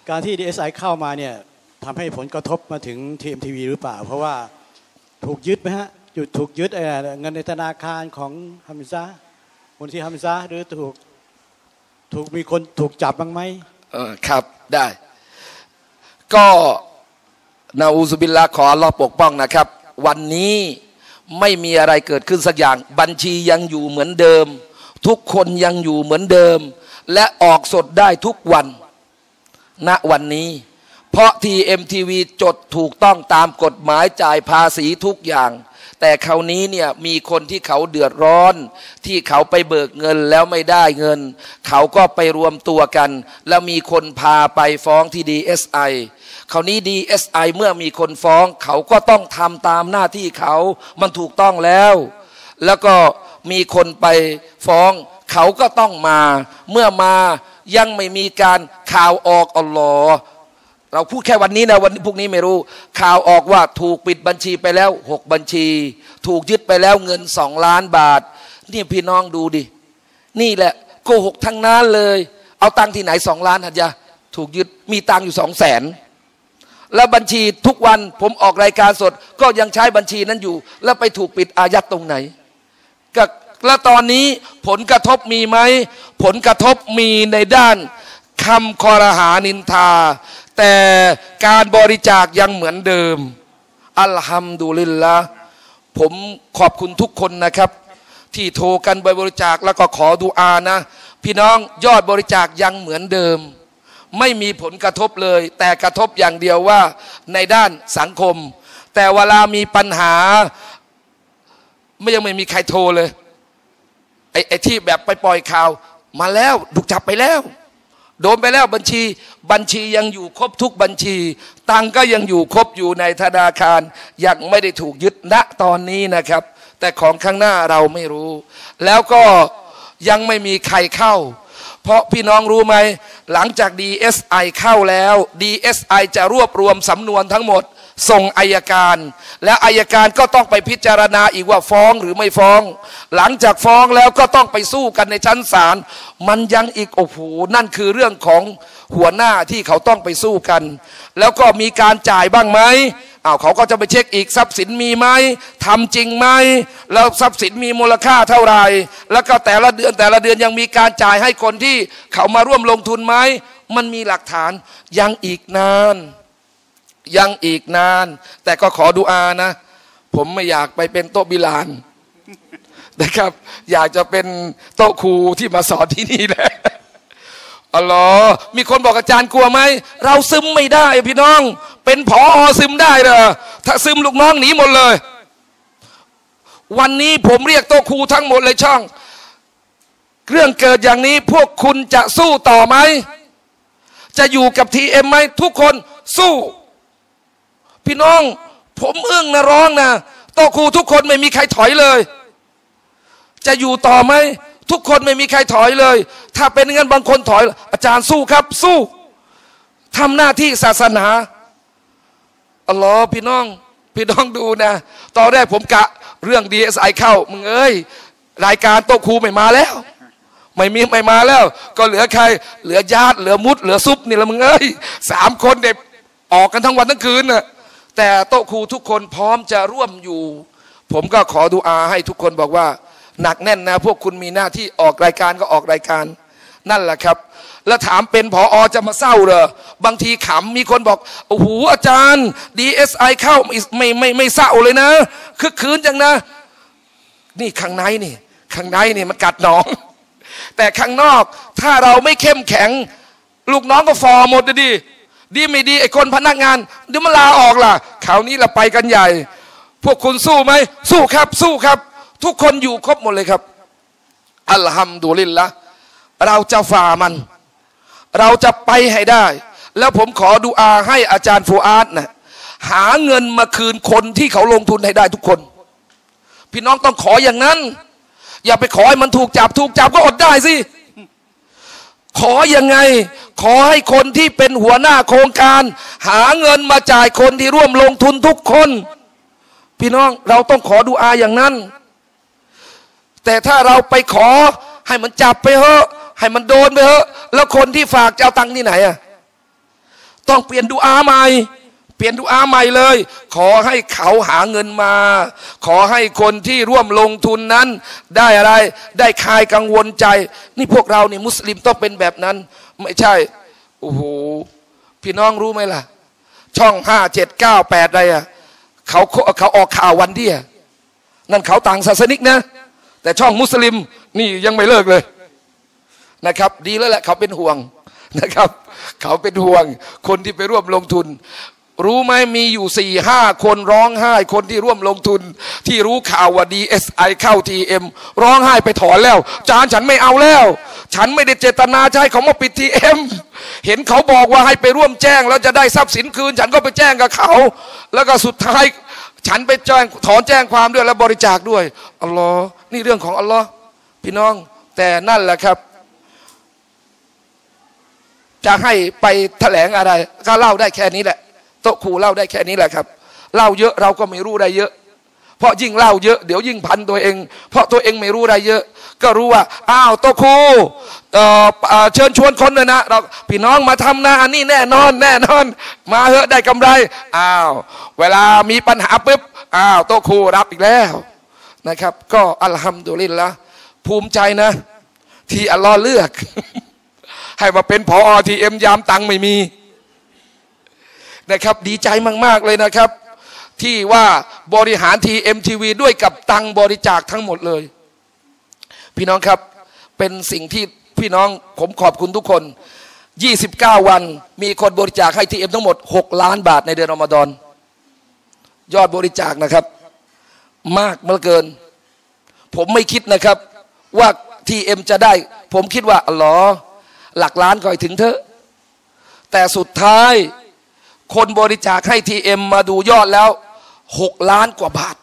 การที่ ดี เอส ไอ เข้ามาเนี่ยทำให้ผลกระทบมาถึง ที เอ็ม ที วี หรือเปล่าเพราะว่าถูกยึดไหมฮะจุดถูกยึดเงินในธนาคารของฮัมซามูลที่ฮัมซาหรือถูกถูกมีคนถูกจับบ้างไหมเออครับได้ก็นาอูซุบิลลาห์ขออัลลอฮ์ปกป้องนะครับวันนี้ไม่มีอะไรเกิดขึ้นสักอย่างบัญชียังอยู่เหมือนเดิมทุกคนยังอยู่เหมือนเดิมและออกสดได้ทุกวันณวันนี้เพราะ ที เอ็ม ที วี จดถูกต้องตามกฎหมายจ่ายภาษีทุกอย่างแต่คราวนี้เนี่ยมีคนที่เขาเดือดร้อนที่เขาไปเบิกเงินแล้วไม่ได้เงินเขาก็ไปรวมตัวกันแล้วมีคนพาไปฟ้องที่ ดี เอส ไอ คราวนี้ ดี เอส ไอ เมื่อมีคนฟ้องเขาก็ต้องทำตามหน้าที่เขามันถูกต้องแล้วแล้วก็มีคนไปฟ้องเขาก็ต้องมาเมื่อมายังไม่มีการข่าวออกอัลลอฮ์เราพูดแค่วันนี้นะวันพวกนี้ไม่รู้ข่าวออกว่าถูกปิดบัญชีไปแล้วหกบัญชีถูกยึดไปแล้วเงินสองล้านบาทนี่พี่น้องดูดินี่แหละโกหกทั้งนั้นเลยเอาตังค์ที่ไหนสองล้านหัดยาถูกยึดมีตังค์อยู่สองแสนแล้วบัญชีทุกวันผมออกรายการสดก็ยังใช้บัญชีนั้นอยู่แล้วไปถูกปิดอายัดตรงไหนก็แล้วตอนนี้ผลกระทบมีไหมผลกระทบมีในด้านคำคอรหานินทาแต่การบริจาคยังเหมือนเดิมอัลฮัมดุลิลละผมขอบคุณทุกคนนะครับที่โทรกันไปบริจาคแล้วก็ขอดุอานะพี่น้องยอดบริจาคยังเหมือนเดิมไม่มีผลกระทบเลยแต่กระทบอย่างเดียวว่าในด้านสังคมแต่เวลามีปัญหาไม่ยังไม่มีใครโทรเลยไอ้ไอ้ที่แบบไปปล่อยข่าวมาแล้วถูกจับไปแล้วโดนไปแล้วบัญชีบัญชียังอยู่ครบทุกบัญชีตังก็ยังอยู่ครบอยู่ในธนาคารยังไม่ได้ถูกยึดณตอนนี้นะครับแต่ของข้างหน้าเราไม่รู้แล้วก็ยังไม่มีใครเข้าเพราะพี่น้องรู้ไหมหลังจาก ดี เอส ไอ เข้าแล้ว ดี เอส ไอ จะรวบรวมสำนวนทั้งหมดส่งอัยการและอัยการก็ต้องไปพิจารณาอีกว่าฟ้องหรือไม่ฟ้องหลังจากฟ้องแล้วก็ต้องไปสู้กันในชั้นศาลมันยังอีกโอ้โหนั่นคือเรื่องของหัวหน้าที่เขาต้องไปสู้กันแล้วก็มีการจ่ายบ้างไหมอ้าวเขาก็จะไปเช็คอีกทรัพย์สินมีไหมทำจริงไหมแล้วทรัพย์สินมีมูลค่าเท่าไหร่แล้วก็แต่ละเดือนแต่ละเดือนยังมีการจ่ายให้คนที่เขามาร่วมลงทุนไหมมันมีหลักฐานยังอีกนานยังอีกนานแต่ก็ขอดุอานะผมไม่อยากไปเป็นโต๊ะบิลานนะครับอยากจะเป็นโต๊ะครูที่มาสอนที่นี่แหละอัลลอฮ์มีคนบอกอาจารย์กลัวไหมเราซึมไม่ได้พี่น้องเป็นผอซึมได้เหรอถ้าซึมลูกน้องหนีหมดเลยวันนี้ผมเรียกโต๊ะครูทั้งหมดเลยช่องเรื่องเกิดอย่างนี้พวกคุณจะสู้ต่อไหมจะอยู่กับ ที เอ็ม ไหมทุกคนสู้พี่น้องผมอึ้งนะร้องนะโต๊ะครูทุกคนไม่มีใครถอยเลยจะอยู่ต่อไหมทุกคนไม่มีใครถอยเลยถ้าเป็นงั้นบางคนถอยอาจารย์สู้ครับสู้ทำหน้าที่ศาสนาอัลลอฮ์พี่น้องพี่น้องดูนะตอนแรกผมกะเรื่อง ดี เอส ไอ เข้ามึงเอ้ยรายการโต๊ะครูไม่มาแล้วไม่มีไม่มาแล้วก็เหลือใครเหลือญาติเหลือมุดเหลือซุปนี่ละมึงเอ้ยสามคนเด็กออกกันทั้งวันทั้งคืนน่ะแต่โต๊ะครูทุกคนพร้อมจะร่วมอยู่ผมก็ขอดุอาให้ทุกคนบอกว่าหนักแน่นนะพวกคุณมีหน้าที่ออกรายการก็ออกรายการนั่นแหละครับแล้วถามเป็นผอจะมาเศร้าเหรอบางทีขำมีคนบอกโอ้โหอาจารย์ ดี เอส ไอ เข้าไม่ไม่ไม่เศร้าเลยนะคึกคืนจังนะนี่ข้างในนี่ข้างในนี่มันกัดหนองแต่ข้างนอกถ้าเราไม่เข้มแข็งลูกน้องก็ฟอหมดเลยดิดีไม่ดีไอ้คนพนักงานเดี๋ยวมันลาออกล่ะคราวนี้เราไปกันใหญ่พวกคุณสู้ไหมสู้ครับสู้ครับทุกคนอยู่ครบหมดเลยครับอัลฮัมดุลิลละเราจะฝ่ามันเราจะไปให้ได้แล้วผมขอดุอาให้อาจารย์ฟูอาดนะหาเงินมาคืนคนที่เขาลงทุนให้ได้ทุกคนพี่น้องต้องขออย่างนั้นอย่าไปขอให้มันถูกจับถูกจับก็อดได้สิขอยังไงขอให้คนที่เป็นหัวหน้าโครงการหาเงินมาจ่ายคนที่ร่วมลงทุนทุกคนพี่น้องเราต้องขอดุอาอย่างนั้นแต่ถ้าเราไปขอให้มันจับไปเถอะให้มันโดนไปเถอะแล้วคนที่ฝากจะเอาตังค์ที่ไหนอะต้องเปลี่ยนดุอาใหม่เปลี่ยนดุอาใหม่เลยขอให้เขาหาเงินมาขอให้คนที่ร่วมลงทุนนั้นได้อะไรได้คลายกังวลใจนี่พวกเรานี่มุสลิมต้องเป็นแบบนั้นไม่ใช่โอ้โหพี่น้องรู้ไหมล่ะช่องห้าเจ็ดเก้าแปดอะไรอ่ะเขาเขาออกข่าววันเดียนั่นเขาต่างศาสนิกนะแต่ช่องมุสลิมนี่ยังไม่เลิกเลยนะครับดีแล้วแหละเขาเป็นห่วงนะครับเขาเป็นห่วงคนที่ไปร่วมลงทุนรู้ไหมมีอยู่สี่ห้าคนร้องไห้คนที่ร่วมลงทุนที่รู้ข่าวว่า ดี เอส ไอ เข้า ที เอ็ม ร้องไห้ไปถอนแล้วจานฉันไม่เอาแล้วฉันไม่ได้เจตนาจะให้เขามาปิด ที เอ็ม เห็นเขาบอกว่าให้ไปร่วมแจ้งแล้วจะได้ทรัพย์สินคืนฉันก็ไปแจ้งกับเขาแล้วก็สุดท้ายฉันไปแจ้งถอนแจ้งความด้วยและบริจาคด้วยอัลลอฮ์นี่เรื่องของอัลลอฮ์พี่น้องแต่นั่นแหละครับจะให้ไปแถลงอะไรก็เล่าได้แค่นี้แหละโต๊ะครูเล่าได้แค่นี้แหละครับเล่าเยอะเราก็ไม่รู้ได้เยอะเพราะยิ่งเล่าเยอะเดี๋ยวยิ่งพันตัวเองเพราะตัวเองไม่รู้ได้เยอะก็รู้ว่าอ้าวโต๊ะครูเอ่อเชิญชวนคนเลยนะเราพี่น้องมาทำนะอันนี้แน่นอนแน่นอนมาเถอะได้กำไรอ้าวเวลามีปัญหาปุ๊บอ้าวโต๊ะครูรับอีกแล้วนะครับก็อัลฮัมดุลิลละห์ภูมิใจนะที่อัลลอฮ์เลือกให้มาเป็นผอ ที เอ็ม ยามตังไม่มีนะครับดีใจมากๆเลยนะครับที่ว่าบริหาร ที เอ็ม ที วี ด้วยกับตังบริจาคทั้งหมดเลยพี่น้องครับเป็นสิ่งที่พี่น้องผมขอบคุณทุกคนยี่สิบเก้าวันมีคนบริจาคให้ ที เอ็ม ทั้งหมดหกล้านบาทในเดือนรอมฎอนยอดบริจาคนะครับมากเหลือเกินผมไม่คิดนะครับว่า ที เอ็ม จะได้ผมคิดว่าอัลลอฮ์หลักล้านก็ถึงเถอะแต่สุดท้ายคนบริจาคให้ ที เอ็ม มาดูยอดแล้วหกล้านกว่าบาท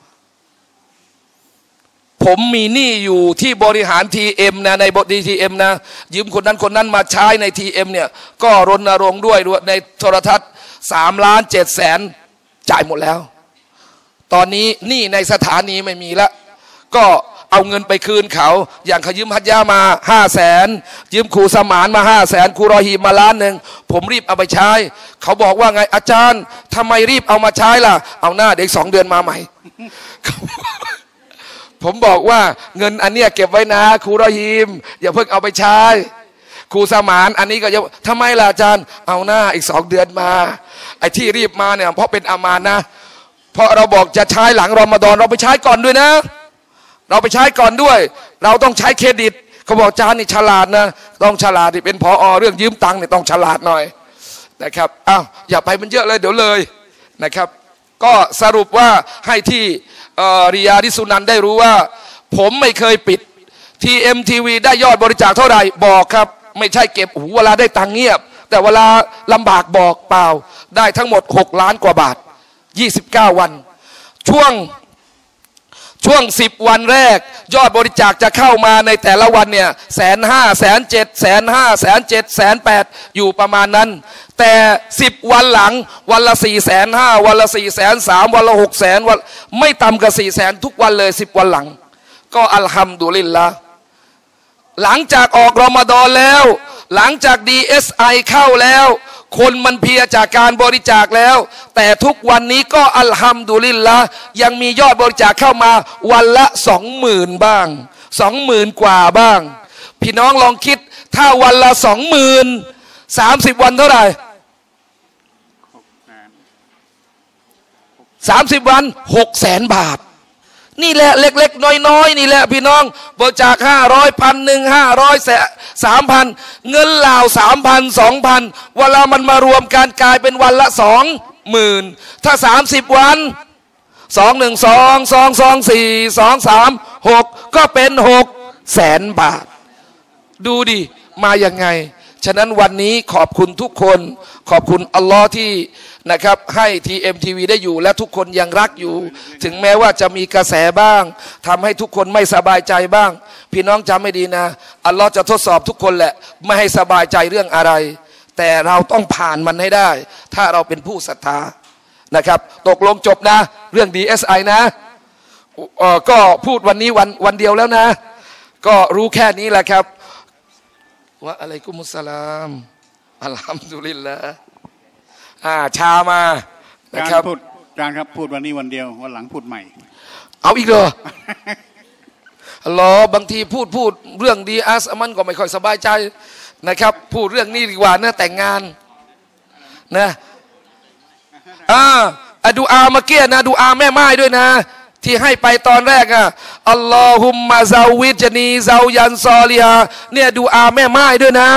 ผมมีหนี้อยู่ที่บริหาร ที เอ็ม นะในบริ ที เอ็ม นะยืมคนนั้นคนนั้นมาใช้ใน ที เอ็ม เนี่ยก็รณรงค์ด้วยในโทรทัศน์สามล้านเจ็ดแสนจ่ายหมดแล้วตอนนี้หนี้ในสถานีไม่มีแล้วก็เอาเงินไปคืนเขาอย่างเขายืมฮัจญามาห้าแสนยืมครูสมานมาห้าแสนครูรอฮีมาล้านหนึ่งผมรีบเอาไปใช้เขาบอกว่าไงอาจารย์ทำไมรีบเอามาใช้ล่ะเอาหน้าเด็กสองเดือนมาใหม่ ผมบอกว่าเงินอันเนี้ยเก็บไว้นะครูรอฮีมอย่าเพิ่งเอาไปใช้ครูสมานอันนี้ก็จะทำไมล่ะอาจารย์เอาหน้าอีกสองเดือนมาไอ้ที่รีบมาเนี่ยเพราะเป็นอามานะเพราะเราบอกจะใช้หลังรอมฎอนเราไปใช้ก่อนด้วยนะเราไปใช้ก่อนด้วยเราต้องใช้เครดิตเขาบอกอาจารย์นี่ฉลาดนะต้องฉลาดที่เป็นผอเรื่องยืมตังค์เนี่ยต้องฉลาดหน่อยนะครับอ้าวอย่าไปมันเยอะเลยเดี๋ยวเลยนะครับก็สรุปว่าให้ที่ริยาดิสุนันได้รู้ว่าผมไม่เคยปิด ที เอ็ม ที วี ได้ยอดบริจาคเท่าไหร่บอกครับไม่ใช่เก็บหูเวลาได้ตังค์เงียบแต่เวลาลำบากบอกเปล่าได้ทั้งหมดหกล้านกว่าบาทยี่สิบเก้าวันช่วงช่วงสิบวันแรกยอดบริจาคจะเข้ามาในแต่ละวันเนี่ยแสนห้าแสนเจ็ดแสนห้าแสนเจ็ดแสนแปดอยู่ประมาณนั้นแต่สิบวันหลังวันละสี่แสนห้าวันละสี่แสนสามวันละหกแสนวันไม่ต่ำกว่าสี่แสนทุกวันเลยสิบวันหลังก็อัลฮัมดุลิลละห์หลังจากออกรอมฎอนแล้วหลังจาก ดี เอส ไอ เข้าแล้วคนมันเพลียจากการบริจาคแล้วแต่ทุกวันนี้ก็อัลฮัมดุลิลละห์ยังมียอดบริจาคเข้ามาวันละสองหมื่นบ้างสองหมื่นกว่าบ้างพี่น้องลองคิดถ้าวันละสองหมื่นสามสิบวันเท่าไหร่สามสิบวันหกแสนบาทนี่แหละเล็กๆน้อยๆนี่แหละพี่น้องบริจาคห้าร้อยพันหนึ่งห้าร้อยแสนสามพันเงินเหล่าสามพันสองพันเวลามันมารวมกันกลายเป็นวันละสองหมื่นถ้าสามสิบวันสองหนึ่งสองสองสองสี่สองสามหกก็เป็นหกแสนบาทดูดิมายังไงฉะนั้นวันนี้ขอบคุณทุกคนขอบคุณอัลลอฮ์ที่นะครับให้ ที เอ็ม ที วี ได้อยู่และทุกคนยังรักอยู่ถึงแม้ว่าจะมีกระแสบ้างทำให้ทุกคนไม่สบายใจบ้างพี่น้องจำไม่ดีนะอัลลอฮ์จะทดสอบทุกคนแหละไม่ให้สบายใจเรื่องอะไรแต่เราต้องผ่านมันให้ได้ถ้าเราเป็นผู้ศรัทธานะครับตกลงจบนะเรื่อง ดี เอส ไอ นะก็พูดวันนี้วันวันเดียวแล้วนะก็รู้แค่นี้แหละครับวะอะลัยกุมุสสลามอัลฮัมดุลิลลาห์อ่าชามานะครับพูดอาจารย์ครับพูดวันนี้วันเดียววันหลังพูดใหม่เอาอีกเหรอหรอบางทีพูดพูดเรื่องดีอาสมันก็ไม่ค่อยสบายใจนะครับพูดเรื่องนี้ดีกว่านะแต่งงานนะอ่าดูอาเมื่อกี้นะดูอาแม่ไม้ด้วยนะที่ให้ไปตอนแรกอ่ะอัลลอฮุมมะซาวิจนีซายันซอลิฮาเนี่ยดูอาแม่ไม้ด้วยนะ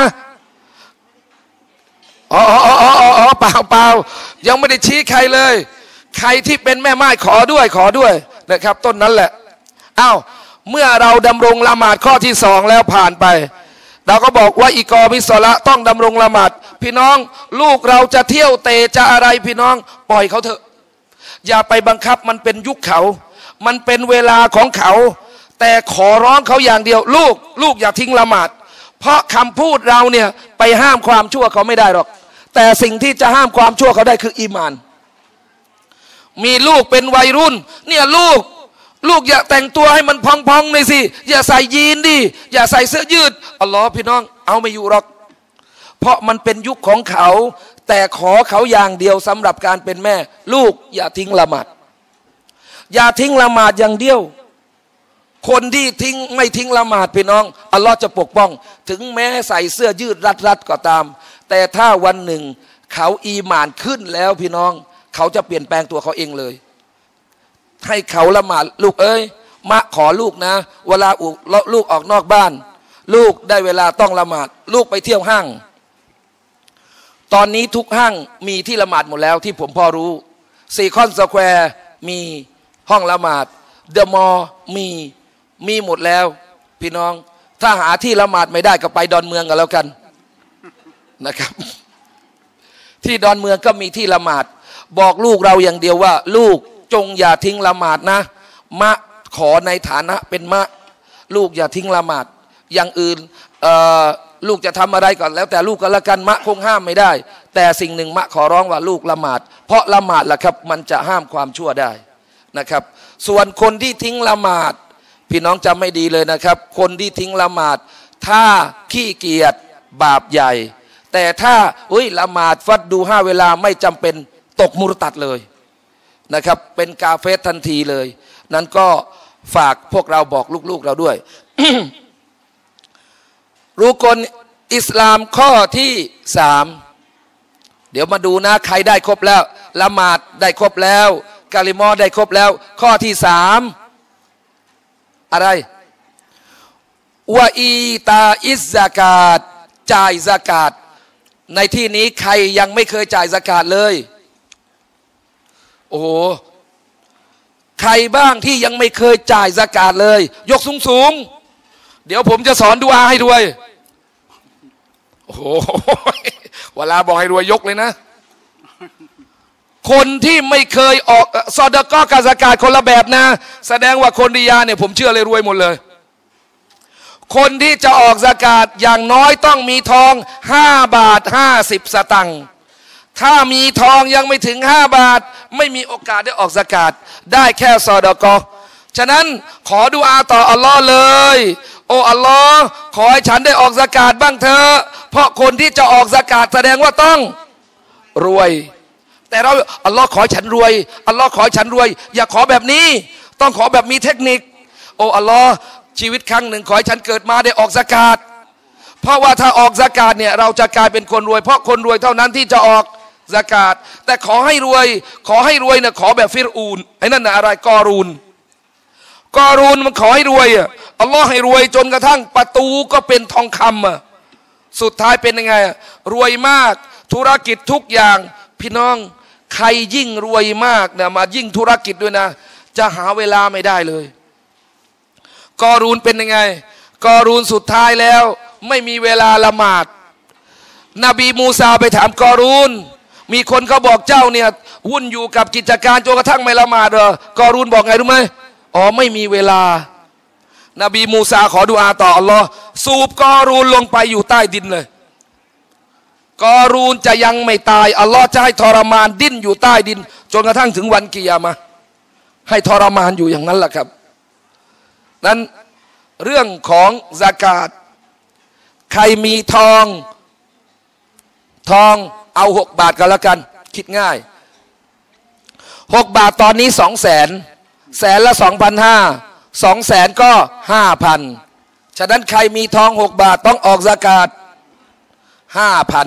อ๋ออ๋ออ๋ออ๋อเปล่าเปล่ายังไม่ได้ชี้ใครเลยใครที่เป็นแม่ไม้ขอด้วยขอด้วยนะครับต้นนั้นแหละอ้าวเมื่อเราดำรงละหมาดข้อที่สองแล้วผ่านไปเราก็บอกว่าอิกอมิศละต้องดำรงละหมาดพี่น้องลูกเราจะเที่ยวเตะจะอะไรพี่น้องปล่อยเขาเถอะอย่าไปบังคับมันเป็นยุคเขามันเป็นเวลาของเขาแต่ขอร้องเขาอย่างเดียวลูกลูกอย่าทิ้งละหมาดเพราะคำพูดเราเนี่ยไปห้ามความชั่วเขาไม่ได้หรอกแต่สิ่งที่จะห้ามความชั่วเขาได้คืออีมานมีลูกเป็นวัยรุ่นเนี่ยลูกลูกอย่าแต่งตัวให้มันพองๆเลยสิอย่าใส่ยีนดิอย่าใส่เสื้อยืดอัลลอฮ์พี่น้องเอาไม่อยู่หรอกเพราะมันเป็นยุคของเขาแต่ขอเขาอย่างเดียวสำหรับการเป็นแม่ลูกอย่าทิ้งละหมาดอย่าทิ้งละหมาดอย่างเดียวคนที่ทิ้งไม่ทิ้งละหมาดพี่น้องอัลลอฮ์จะปกป้องถึงแม้ใส่เสื้อยืดรัดๆก็ตามแต่ถ้าวันหนึ่งเขาอีหม่านขึ้นแล้วพี่น้องเขาจะเปลี่ยนแปลงตัวเขาเองเลยให้เขาละหมาดลูกเอ้ยมะขอลูกนะเวลาลูกออกนอกบ้านลูกได้เวลาต้องละหมาดลูกไปเที่ยวห้างตอนนี้ทุกห้างมีที่ละหมาดหมดแล้วที่ผมพอรู้ซีคอนสแควร์มีห้องละหมาดเดอะมอลล์มีมีหมดแล้วพี่น้องถ้าหาที่ละหมาดไม่ได้ก็ไปดอนเมืองกันแล้วกันนะครับที่ดอนเมืองก็มีที่ละหมาดบอกลูกเราอย่างเดียวว่าลูกจงอย่าทิ้งละหมาดนะมะขอในฐานะเป็นมะลูกอย่าทิ้งละหมาดอย่างอื่นลูกจะทำอะไรก่อนแล้วแต่ลูกก็ละกันมะคงห้ามไม่ได้แต่สิ่งหนึ่งมะขอร้องว่าลูกละหมาดเพราะละหมาดล่ะครับมันจะห้ามความชั่วได้นะครับส่วนคนที่ทิ้งละหมาดพี่น้องจำไม่ดีเลยนะครับคนที่ทิ้งละหมาดถ้าขี้เกียจบาปใหญ่แต่ถ้าอุ้ยละหมาดฟัดดูห้าเวลาไม่จำเป็นตกมุรตัดเลยนะครับเป็นกาเฟสทันทีเลยนั้นก็ฝากพวกเราบอกลูกๆเราด้วย รู้กลอิสลามข้อที่สามเดี๋ยวมาดูนะใครได้ครบแล้วละหมาดได้ครบแล้วกาลิมอได้ครบแล้วข้อที่สามอะไรวะอีตาอิซซากาตจ่ายซากาตในที่นี้ใครยังไม่เคยจ่ายซากาตเลยโอ้โหใครบ้างที่ยังไม่เคยจ่ายซากาตเลยยกสูงๆเดี๋ยวผมจะสอนดุอาให้ด้วยโอ้โหเวลาบอกให้รวยยกเลยนะคนที่ไม่เคยออกซอดะกอกับซากาตคนละแบบนะแสดงว่าคนริยาเนี่ยผมเชื่อเลยรวยหมดเลยคนที่จะออกซากาตอย่างน้อยต้องมีทองห้าบาทห้าสิบสตังค์ถ้ามีทองยังไม่ถึงห้าบาทไม่มีโอกาสได้ออกซากาตได้แค่ซอดะกอฉะนั้นขอดุอาต่ออัลลอฮ์เลยโอ้อัลลอฮ์ขอให้ฉันได้ออกซากาตบ้างเถอะเพราะคนที่จะออกซากาตแสดงว่าต้องรวยแต่เราอัลลอฮ์ขอฉันรวยอัลลอฮ์ขอฉันรวยอย่าขอแบบนี้ต้องขอแบบมีเทคนิคโอ้อัลลอฮ์ชีวิตครั้งหนึ่งขอให้ฉันเกิดมาได้ออกซากาตเพราะว่าถ้าออกซากาตเนี่ยเราจะกลายเป็นคนรวยเพราะคนรวยเท่านั้นที่จะออกซากาตแต่ขอให้รวยขอให้รวยเนี่ยขอแบบฟิรอูนไอ้นั่นน่ะอะไรกอรูนกอรูนมันขอให้รวยอ่ะอัลลอฮ์ให้รวยจนกระทั่งประตูก็เป็นทองคำอ่ะสุดท้ายเป็นยังไงรวยมากธุรกิจทุกอย่างพี่น้องใครยิ่งรวยมากเนี่ยมายิ่งธุรกิจด้วยนะจะหาเวลาไม่ได้เลยกอรูนเป็นยังไงกอรูนสุดท้ายแล้วไม่มีเวลาละหมาดนบีมูซาไปถามกอรูนมีคนเขาบอกเจ้าเนี่ยวุ่นอยู่กับกิจการจนกระทั่งไม่ละหมาดเหรอกอรูนบอกไงรู้ไหมอ๋อไม่มีเวลานบีมูซาขอดุอาต่ออัลลอฮ์สูบกอรูนลงไปอยู่ใต้ดินเลยกอรูนจะยังไม่ตายอัลลอฮ์จะให้ทรมานดิ้นอยู่ใต้ดินจนกระทั่งถึงวันกิยามะห์ให้ทรมานอยู่อย่างนั้นแหละครับนั้นเรื่องของซากาตใครมีทองทองเอาหกบาทกันแล้วกันคิดง่ายหกบาทตอนนี้สองแสนแสนละสองพันห้าสองแสนก็ห้าพันฉะนั้นใครมีทองหกบาทต้องออกซะกาตห้าพัน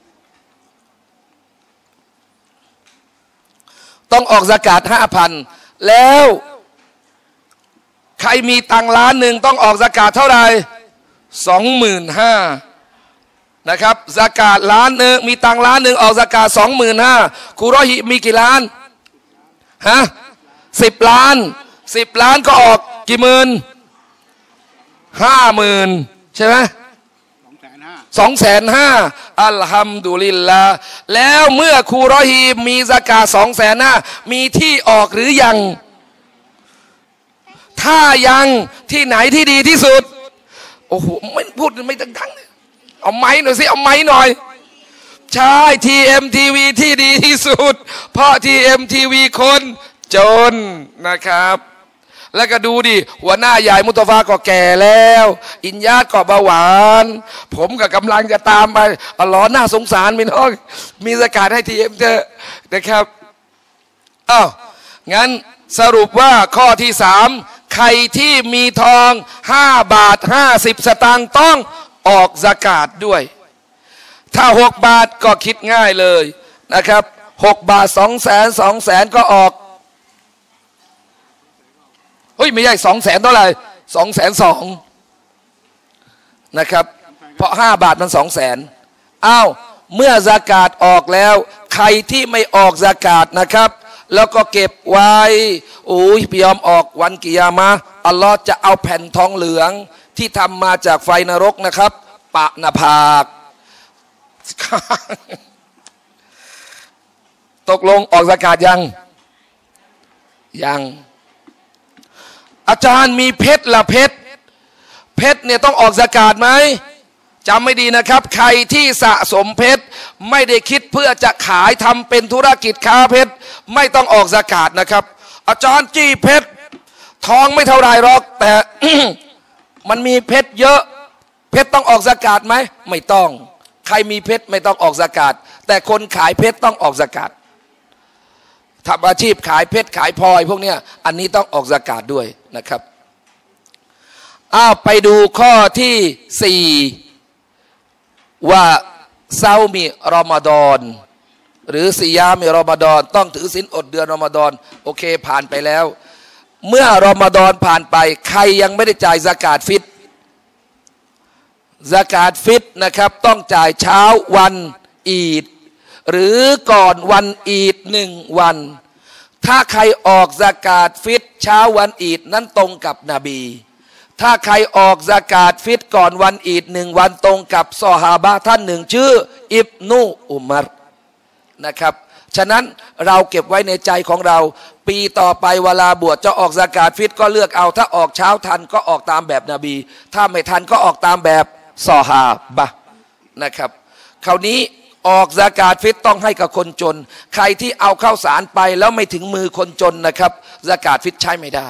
ต้องออกซะกาตห้าพันแล้วใครมีตังล้านหนึ่งต้องออกซะกาตเท่าไหร่สองหมื่นห้านะครับซะกาตล้านหนึ่งมีตังล้านหนึ่งออกซะกาตสองหมื่นห้าครูรอฮิมีกี่ล้านฮะสิบล้านสิบล้านก็ออกกี่หมื่นห้าหมื่นใช่ไหมสองแสนห้าอัลฮัมดุลิลลาห์แล้วเมื่อครูรอฮีมีซะกาตสองแสนห้ามีที่ออกหรือยังถ้ายังที่ไหนที่ดีที่สุดโอ้โหไม่พูดไม่ดังๆเอาไม้หน่อยสิเอาไม้หน่อยใช่ ที เอ็ม ที วี ที่ดีที่สุดเพราะ ที เอ็ม ที วี คนจนนะครับแล้วก็ดูดิหัวหน้าใหญ่มุตฟาก็แก่แล้วอินญาตก็เบาหวานผมก็กำลังจะตามไปอัลลอฮ์น่าสงสารมิน้องมีซะกาตให้ ที เอ็ม เถอะนะครับอ้าวงั้นสรุปว่าข้อที่สามใครที่มีทองห้าบาทห้าสิบสตางค์ต้องออกซะกาตด้วยถ้าหกบาทก็คิดง่ายเลยนะครับหกบาทสองแสนสองแสนก็ออกเฮ้ยไม่ใช่สองแสนเท่าไหร่สองแสนสองนะครับเพราะห้าบาทมันสองแสนอ้าวเมื่อซะกาตออกแล้วใครที่ไม่ออกซะกาตนะครับแล้วก็เก็บไว้โอ้ยพี่ยอมออกวันกิยามะห์อัลลอฮ์จะเอาแผ่นทองเหลืองที่ทำมาจากไฟนรกนะครับปะหน้าผากตกลงออกซะกาตยังยังอาจารย์มีเพชรละเพชรเพชรเนี่ยต้องออกซะกาตไหมจำไม่ดีนะครับใครที่สะสมเพชรไม่ได้คิดเพื่อจะขายทำเป็นธุรกิจค้าเพชรไม่ต้องออกซะกาตนะครับอาจารย์จี้เพชรทองไม่เท่าไรหรอกแต่ มันมีเพชรเยอะเพชรต้องออกซะกาตไหมไม่ต้องใครมีเพชรไม่ต้องออกซะกาตแต่คนขายเพชรต้องออกซะกาตทำอาชีพขายเพชรขายพลอยพวกเนี้ยอันนี้ต้องออกซะกาตด้วยนะครับอ้าวไปดูข้อที่สี่ว่าเซามีรอมฎอนหรือซิยามีรอมฎอนต้องถือศีลอดเดือนรอมฎอนโอเคผ่านไปแล้วเมื่อรอมฎอนผ่านไปใครยังไม่ได้จ่ายซะกาตฟิตรซะกาตฟิตรนะครับต้องจ่ายเช้าวันอีดหรือก่อนวันอีดหนึ่งวันถ้าใครออกซะกาตฟิตรเช้าวันอีดนั้นตรงกับนบีถ้าใครออกซะกาตฟิตรก่อนวันอีดหนึ่งวันตรงกับซอฮาบะห์ท่านหนึ่งชื่ออิบนุอุมัรนะครับฉะนั้นเราเก็บไว้ในใจของเราปีต่อไปเวลาบวชจะออกซะกาตฟิตรก็เลือกเอาถ้าออกเช้าทันก็ออกตามแบบนบีถ้าไม่ทันก็ออกตามแบบซอฮาบะห์นะครับคราวนี้ออกซะกาตฟิตรต้องให้กับคนจนใครที่เอาข้าวสารไปแล้วไม่ถึงมือคนจนนะครับซะกาตฟิตรใช้ไม่ได้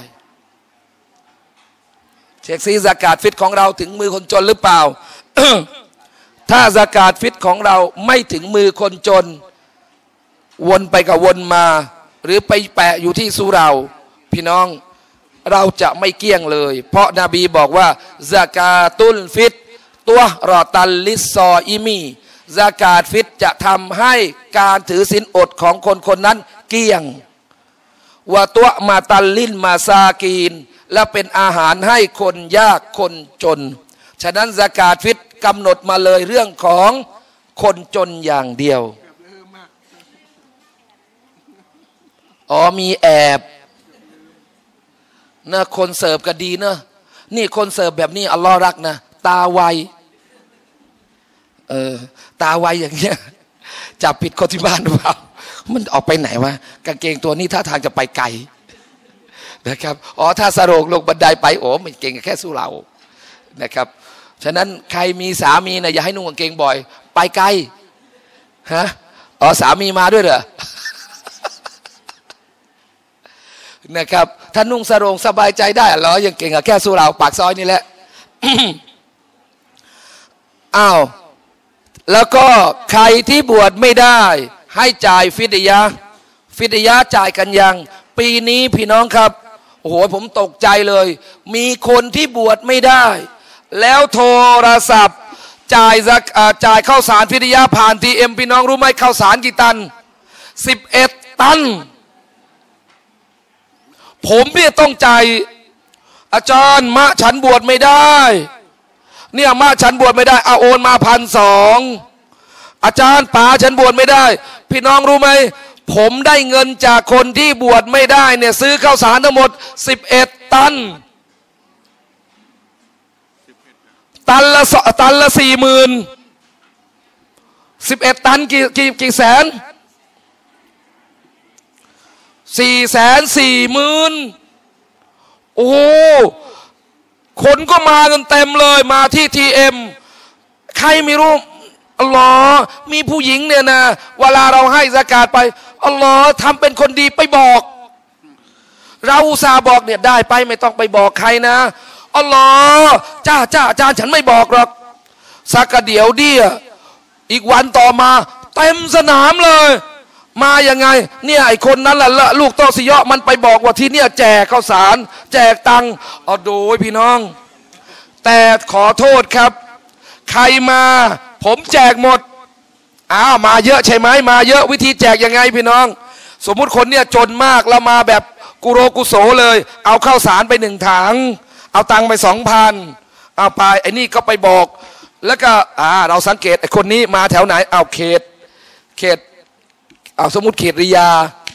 เช็คซีซะกาตฟิตรของเราถึงมือคนจนหรือเปล่า ถ้าซะกาตฟิตรของเราไม่ถึงมือคนจนวนไปกับวนมาหรือไปแปะอยู่ที่สุเราพี่น้องเราจะไม่เกี้ยงเลยเพราะนบีบอกว่าซะกาตุลฟิตรตัวรอตัลลิซซออิมีซะกาตฟิตรจะทำให้การถือศีลอดของคนคนนั้นเกี้ยงว่าตัวมาตัลลินมาซากีนและเป็นอาหารให้คนยากคนจนฉะนั้นซะกาตฟิตรกำหนดมาเลยเรื่องของคนจนอย่างเดียวอ๋อมีแอบนะคนเสิร์ฟก็ดีเนอะนี่คนเสิร์ฟแบบนี้อัลลอฮ์รักนะตาไวเออตาไวอย่างเงี้ยจับผิดคนที่บ้านหรือเปล่ามันออกไปไหนวะกางเกงตัวนี้ท่าทางจะไปไกลนะครับอ๋อถ้าสโรกลงบันไดไปโอ้มันเก่งแค่สู้เรานะครับฉะนั้นใครมีสามีนะอย่าให้นุ่งกางเกงบ่อยไปไกลฮะอ๋อสามีมาด้วยเหรอ นะครับถ้านุ่งสโรงสบายใจได้เหรอยังเก่งแค่สู้เราปากซอยนี่แหละ อ้าวแล้วก็ใครที่บวชไม่ได้ให้จ่ายฟิดยะฟิดยะจ่ายกันยังปีนี้พี่น้องครับโอ้โหผมตกใจเลยมีคนที่บวชไม่ได้แล้วโทรศัพท์จ่ายซักจ่ายข้าวสารฟิดยะผ่านทีเอ็มพี่น้องรู้ไหมข้าวสารกี่ตันสิบเอ็ดตันผมเนี่ยต้องจ่ายอาจารย์มะฉันบวชไม่ได้เนี่ยมะฉันบวชไม่ได้เอาโอนมาพันสองอาจารย์ป๋าฉันบวชไม่ได้พี่น้องรู้ไหมผมได้เงินจากคนที่บวชไม่ได้เนี่ยซื้อข้าวสารทั้งหมดสิบเอ็ดตันตันละตันละสี่หมื่นสิบเอ็ดตันกี่กี่กี่แสนสี่แสนสี่หมื่นโอ้คนก็มากันเต็มเลยมาที่ทีเอ็มใครไม่รู้อัลลอฮ์มีผู้หญิงเนี่ยนะเวลาเราให้ซะกาตไปอัลลอฮ์ทำเป็นคนดีไปบอกเราอุตส่าห์บอกเนี่ยได้ไปไม่ต้องไปบอกใครนะอัลลอฮ์จ้าจ้าอาจารย์ฉันไม่บอกหรอกสักกะเดี๋ยวเดียอีกวันต่อมาเต็มสนามเลยมายังไงเนี่ยไอคนนั้นแหละลูกโตสิยะมันไปบอกว่าที่เนี่ยแจกข้าวสารแจกตังค์เอาโดยพี่น้องแต่ขอโทษครับใครมาผมแจกหมดอ้าวมาเยอะใช่ไหมมาเยอะวิธีแจกยังไงพี่น้องสมมุติคนเนี่ยจนมากแล้วมาแบบกุโรกุโสเลยเอาข้าวสารไปหนึ่งถังเอาตังค์ไปสองพันเอาไปไอ้นี่ก็ไปบอกแล้วก็อ่าเราสังเกตไอ้คนนี้มาแถวไหนเอาเขตเขตเอาสมมุติเขตริยา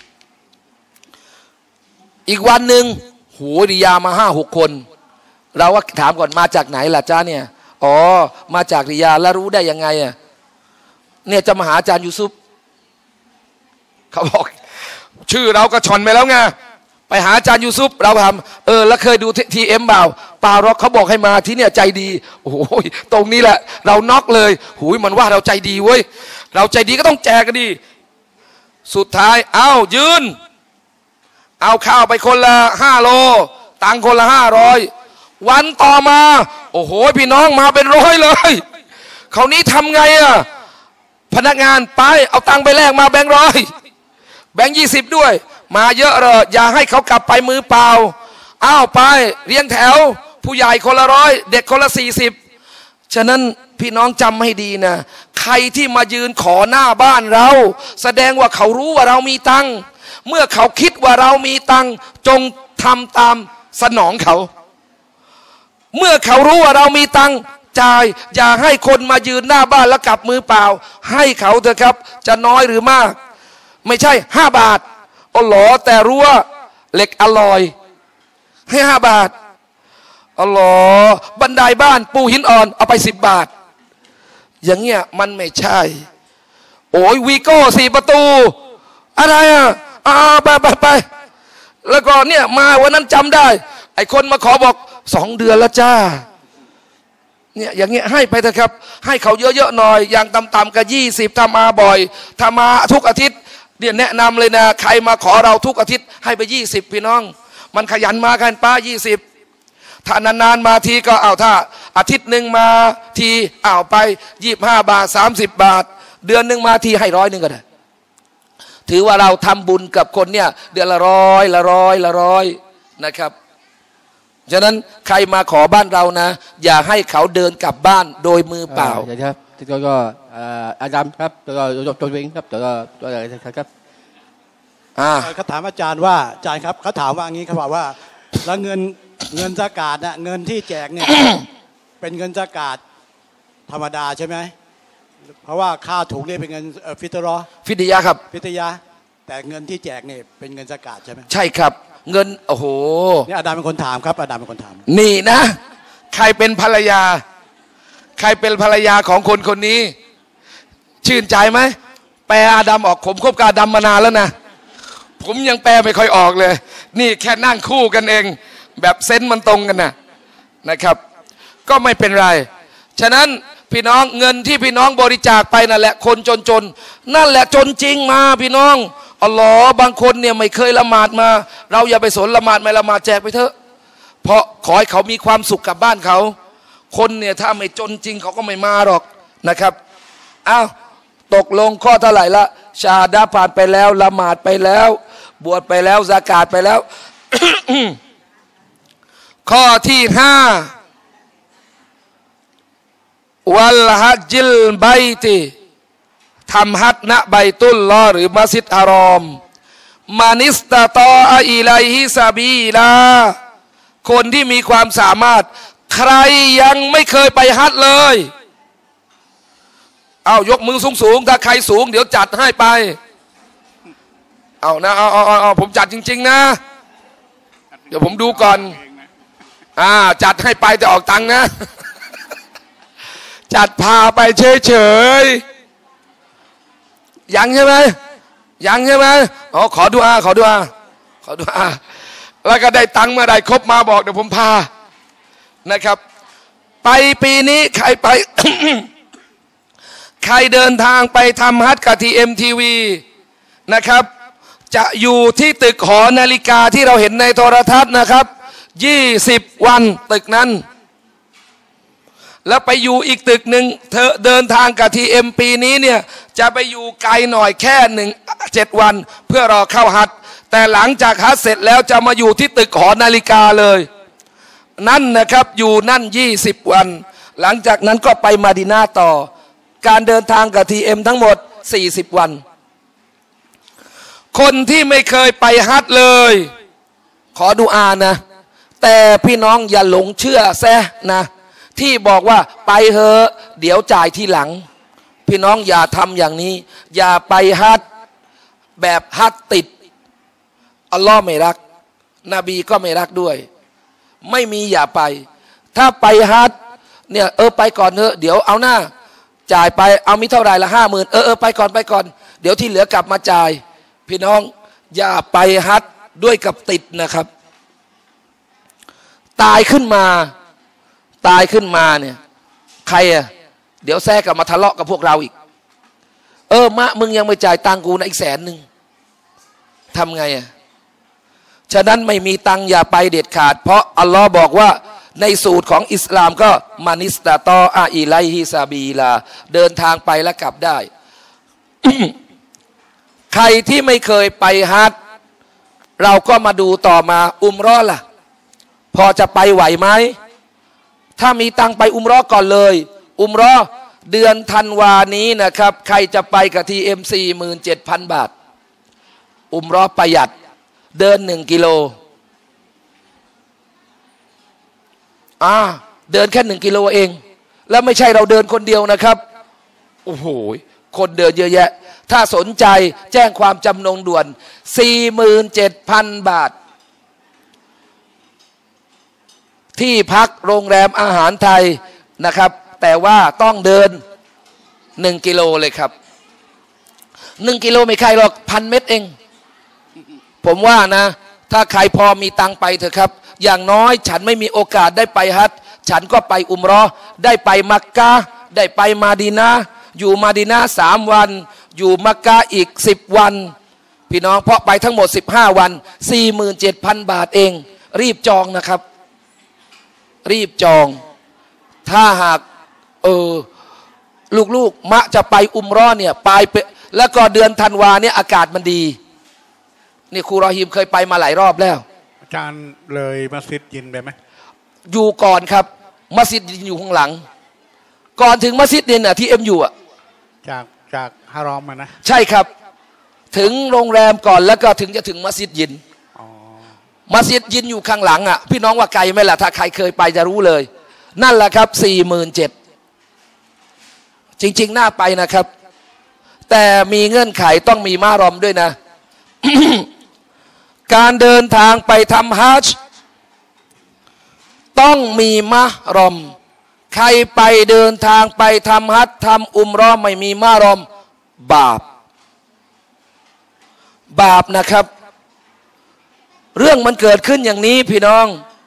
อีกวันหนึ่งโหริยามาห้าหกคนเราก็ถามก่อนมาจากไหนล่ะจ้าเนี่ยอ๋อมาจากริยาแล้วรู้ได้ยังไงอ่ะเนี่ยจะมาหาอาจารย์ยูซุปเขาบอกชื่อเราก็ชอนไปแล้วไงไปหาอาจารย์ยูซุปเราถามเออแล้วเคยดูทีเอ็มเปล่าเปล่าหรอกเขาบอกให้มาที่เนี่ยใจดีโอ้ยตรงนี้แหละเราน็อกเลยหูยมันว่าเราใจดีเว้ยเราใจดีก็ต้องแจกกันดีสุดท้ายเอายืนเอาข้าวไปคนละห้าโลตังคนละห้าร้อยวันต่อมาโอ้โหพี่น้องมาเป็นร้อยเลยเขานี้ทำไงอ่ะพนักงานไปเอาตังไปแลกมาแบงค์ร้อยแบงค์ยี่สิบด้วยมาเยอะเลยอย่าให้เขากลับไปมือเปล่าอ้าวไปเรียงแถวผู้ใหญ่คนละร้อยเด็กคนละสี่สิบฉะนั้นพี่น้องจำให้ดีนะใครที่มายืนขอหน้าบ้านเราแสดงว่าเขารู้ว่าเรามีตังค์เมื่อเขาคิดว่าเรามีตังค์จงทำตามสนองเขาเมื่อเขารู้ว่าเรามีตังค์จ่ายอย่าให้คนมายืนหน้าบ้านแล้วกลับมือเปล่าให้เขาเถอะครับจะน้อยหรือมากไม่ใช่ห้าบาทอ๋อหรอแต่รู้ว่าเหล็กอร่อยให้ห้าบาทอ๋อหรอบันไดบ้านปูหินอ่อนเอาไปสิบบาทอย่างเงี้ยมันไม่ใช่โอ้ยวีโก้สี่ประตูอะไรอ่ะอ่าไปไปไปแล้วก็เนี่ยมาวันนั้นจำได้ไอ้คนมาขอบอกสองเดือนแล้วจ้าเนี่ยอย่างเงี้ยให้ไปเถอะครับให้เขาเยอะๆหน่อยอย่างต่ำๆก็ยี่สิบถ้ามาบ่อยถ้ามาทุกอาทิตย์เดี๋ยวแนะนำเลยนะใครมาขอเราทุกอาทิตย์ให้ไปยี่สิบพี่น้องมันขยันมากันป้ายี่สิบถ้านานๆมาทีก็เอาถ้าอาทิตย์หนึ่งมาทีเอาไปยี่สิบห้าบาทสามสิบบาทเดือนหนึ่งมาทีให้ร้อยหนึ่งก็ได้ถือว่าเราทำบุญกับคนเนี่ยเดือนละร้อยละร้อยละร้อยนะครับฉะนั้นใครมาขอบ้านเรานะอย่าให้เขาเดินกลับบ้านโดยมือเปล่าครับตัวก็อาจารย์ครับตัวก็ตัวเองครับตัวก็ตัวอะไรครับเขาถามอาจารย์ว่าอาจารย์ครับเขาถามว่างี้เขาบอกว่าแล้วเงินเงินซะกาตเนี่ยเงินที่แจกเนี่ย เป็นเงินซะกาตธรรมดาใช่ไหมเพราะว่าค่าถุงนี่เป็นเงินฟิตรอฟิดยะครับฟิตยะแต่เงินที่แจกเนี่ยเป็นเงินซะกาตใช่ไหมใช่ครับเงินโอ้โหนี่อาดามเป็นคนถามครับอาดามเป็นคนถามนี่นะใครเป็นภรรยาใครเป็นภรรยาของคนคนนี้ชื่นใจไหมแปลอาดัมออกผมคบกับอาดัมมานานแล้วนะผมยังแปลไม่ค่อยออกเลยนี่แค่นั่งคู่กันเองแบบเซนส์มันตรงกันนะนะครับก็ไม่เป็นไรฉะนั้นพี่น้องเงินที่พี่น้องบริจาคไปนั่นแหละคนจนๆนั่นแหละจนจริงมาพี่น้องอัลลอฮ์บางคนเนี่ยไม่เคยละหมาดมาเราอย่าไปสนละหมาดไม่ละหมาดแจกไปเถอะเพราะขอให้เขามีความสุขกับบ้านเขาคนเนี่ยถ้าไม่จนจริงเขาก็ไม่มาหรอกนะครับอ้าวตกลงข้อเท่าไหร่ละชาดะผ่านไปแล้วละหมาดไปแล้วบวชไปแล้วซากาตไปแล้ว ข้อที่ห้าวัลฮัจจิลไบติทำฮัจญ์ณไบตุลลอฮ์หรือมัสยิดฮารอมมานิสตะตออะอิลัยฮิซาบีลาคนที่มีความสามารถใครยังไม่เคยไปฮัจญ์เลยเอายกมือสูงสูงถ้าใครสูงเดี๋ยวจัดให้ไปเอานะเอาเอาเอาผมจัดจริงๆนะเดี๋ยวผมดูก่อนอ่าจัดให้ไปแต่ออกตังค์นะ จัดพาไปเฉยๆยังใช่ไหมยังใช่ไหมอ๋อขอดูอาขอดูอาขอดูอาแล้วก็ได้ตังค์เมื่อใดครบมาบอกเดี๋ยวผมพานะครับไปปีนี้ใครไป ใครเดินทางไปทำฮัจญ์กับทีเอ็มทีวีนะครับจะอยู่ที่ตึกหอนาฬิกาที่เราเห็นในโทรทัศน์นะครับยี่สิบวันตึกนั้นแล้วไปอยู่อีกตึกหนึ่งเธอเดินทางกับทีเอ็มปีนี้เนี่ยจะไปอยู่ไกลหน่อยแค่หนึ่งเจ็ดวันเพื่อรอเข้าฮัจญ์แต่หลังจากฮัจญ์เสร็จแล้วจะมาอยู่ที่ตึกหอนาฬิกาเลยนั่นนะครับอยู่นั่นยี่สิบวันหลังจากนั้นก็ไปมะดีนะห์ต่อการเดินทางกับทีเอ็มทั้งหมดสี่สิบวันคนที่ไม่เคยไปฮัจญ์เลยขอดุอานะแต่พี่น้องอย่าหลงเชื่อแซะนะที่บอกว่าไปเถอะเดี๋ยวจ่ายทีหลังพี่น้องอย่าทำอย่างนี้อย่าไปฮัจญ์แบบฮัจญ์ติดอัลลอฮ์ไม่รักนบีก็ไม่รักด้วยไม่มีอย่าไปถ้าไปฮัจญ์เนี่ยเออไปก่อนเถอะเดี๋ยวเอาหน้าจ่ายไปเอามีเท่าไหร่ละห้าหมื่นเออเออไปก่อนไปก่อนเดี๋ยวที่เหลือกลับมาจ่ายพี่น้องอย่าไปฮัจญ์ด้วยกับติดนะครับตายขึ้นมาตายขึ้นมาเนี่ยใครอ่ะเดี๋ยวแทรกกลับมาทะเลาะกับพวกเราอีกเออมะมึงยังไม่จ่ายตังกูนะอีกแสนหนึ่งทำไงอ่ะฉะนั้นไม่มีตังอย่าไปเด็ดขาดเพราะอัลลอฮ์บอกว่าในสูตรของอิสลามก็มานิสตะตออะอิไลฮิซาบีลาเดินทางไปแล้วกลับได้ ใครที่ไม่เคยไปฮัจญ์เราก็มาดูต่อมาอุมเราะห์ล่ะพอจะไปไหวไหมถ้ามีตังไปอุมเราะห์ก่อนเลยอุมเราะห์เดือนธันวานี้นะครับใครจะไปกับทีเอ็มสี่หมื่นเจ็ดพันบาทอุมเราะห์ประหยัดเดินหนึ่งกิโลอ่าเดินแค่หนึ่งกิโลเองแล้วไม่ใช่เราเดินคนเดียวนะครับโอ้โหคนเดินเยอะแยะถ้าสนใจแจ้งความจำนงด่วน สี่หมื่นเจ็ดพัน บาทที่พักโรงแรมอาหารไทยนะครับแต่ว่าต้องเดินหนึ่งกิโลเลยครับหนึ่งกิโลไม่ใครหรอกพันเมตรเองผมว่านะถ้าใครพอมีตังไปเถอะครับอย่างน้อยฉันไม่มีโอกาสได้ไปฮัจญ์ฉันก็ไปอุมเราะห์ได้ไปมักกะห์ได้ไปมาดีนะห์อยู่มาดีนะห์สามวันอยู่มักกะห์อีกสิบวันพี่น้องเพราะไปทั้งหมดสิบห้าวัน สี่หมื่นเจ็ดพัน บาทเองรีบจองนะครับรีบจองถ้าหากเออลูกๆมะจะไปอุมเราะห์เนี่ยไปแล้วก็เดือนธันวาเนี่ยอากาศมันดีนี่ครูรอฮีมเคยไปมาหลายรอบแล้วอาจารย์เลยมัสยิดยินไปไหมอยู่ก่อนครับมัสยิดยินอยู่ข้างหลังก่อนถึงมัสยิดยินอ่ะที่เอ็มอยู่อ่ะจากจากฮารอมนะใช่ครับถึงโรงแรมก่อนแล้วก็ถึงจะถึงมัสยิดยินมัสยิดยินอยู่ข้างหลังอ่ะพี่น้องว่าไกลไหมล่ะถ้าใครเคยไปจะรู้เลยนั่นแหละครับสี่หมื่นเจ็ดจริงๆน่าไปนะครับแต่มีเงื่อนไขต้องมีมารอมด้วยนะ การเดินทางไปทำฮัจญ์ต้องมีมารอมใครไปเดินทางไปทำฮัจญ์ทำอุมเราะห์ไม่มีมารอมบาปบาปนะครับเรื่องมันเกิดขึ้นอย่างนี้พี่น้อง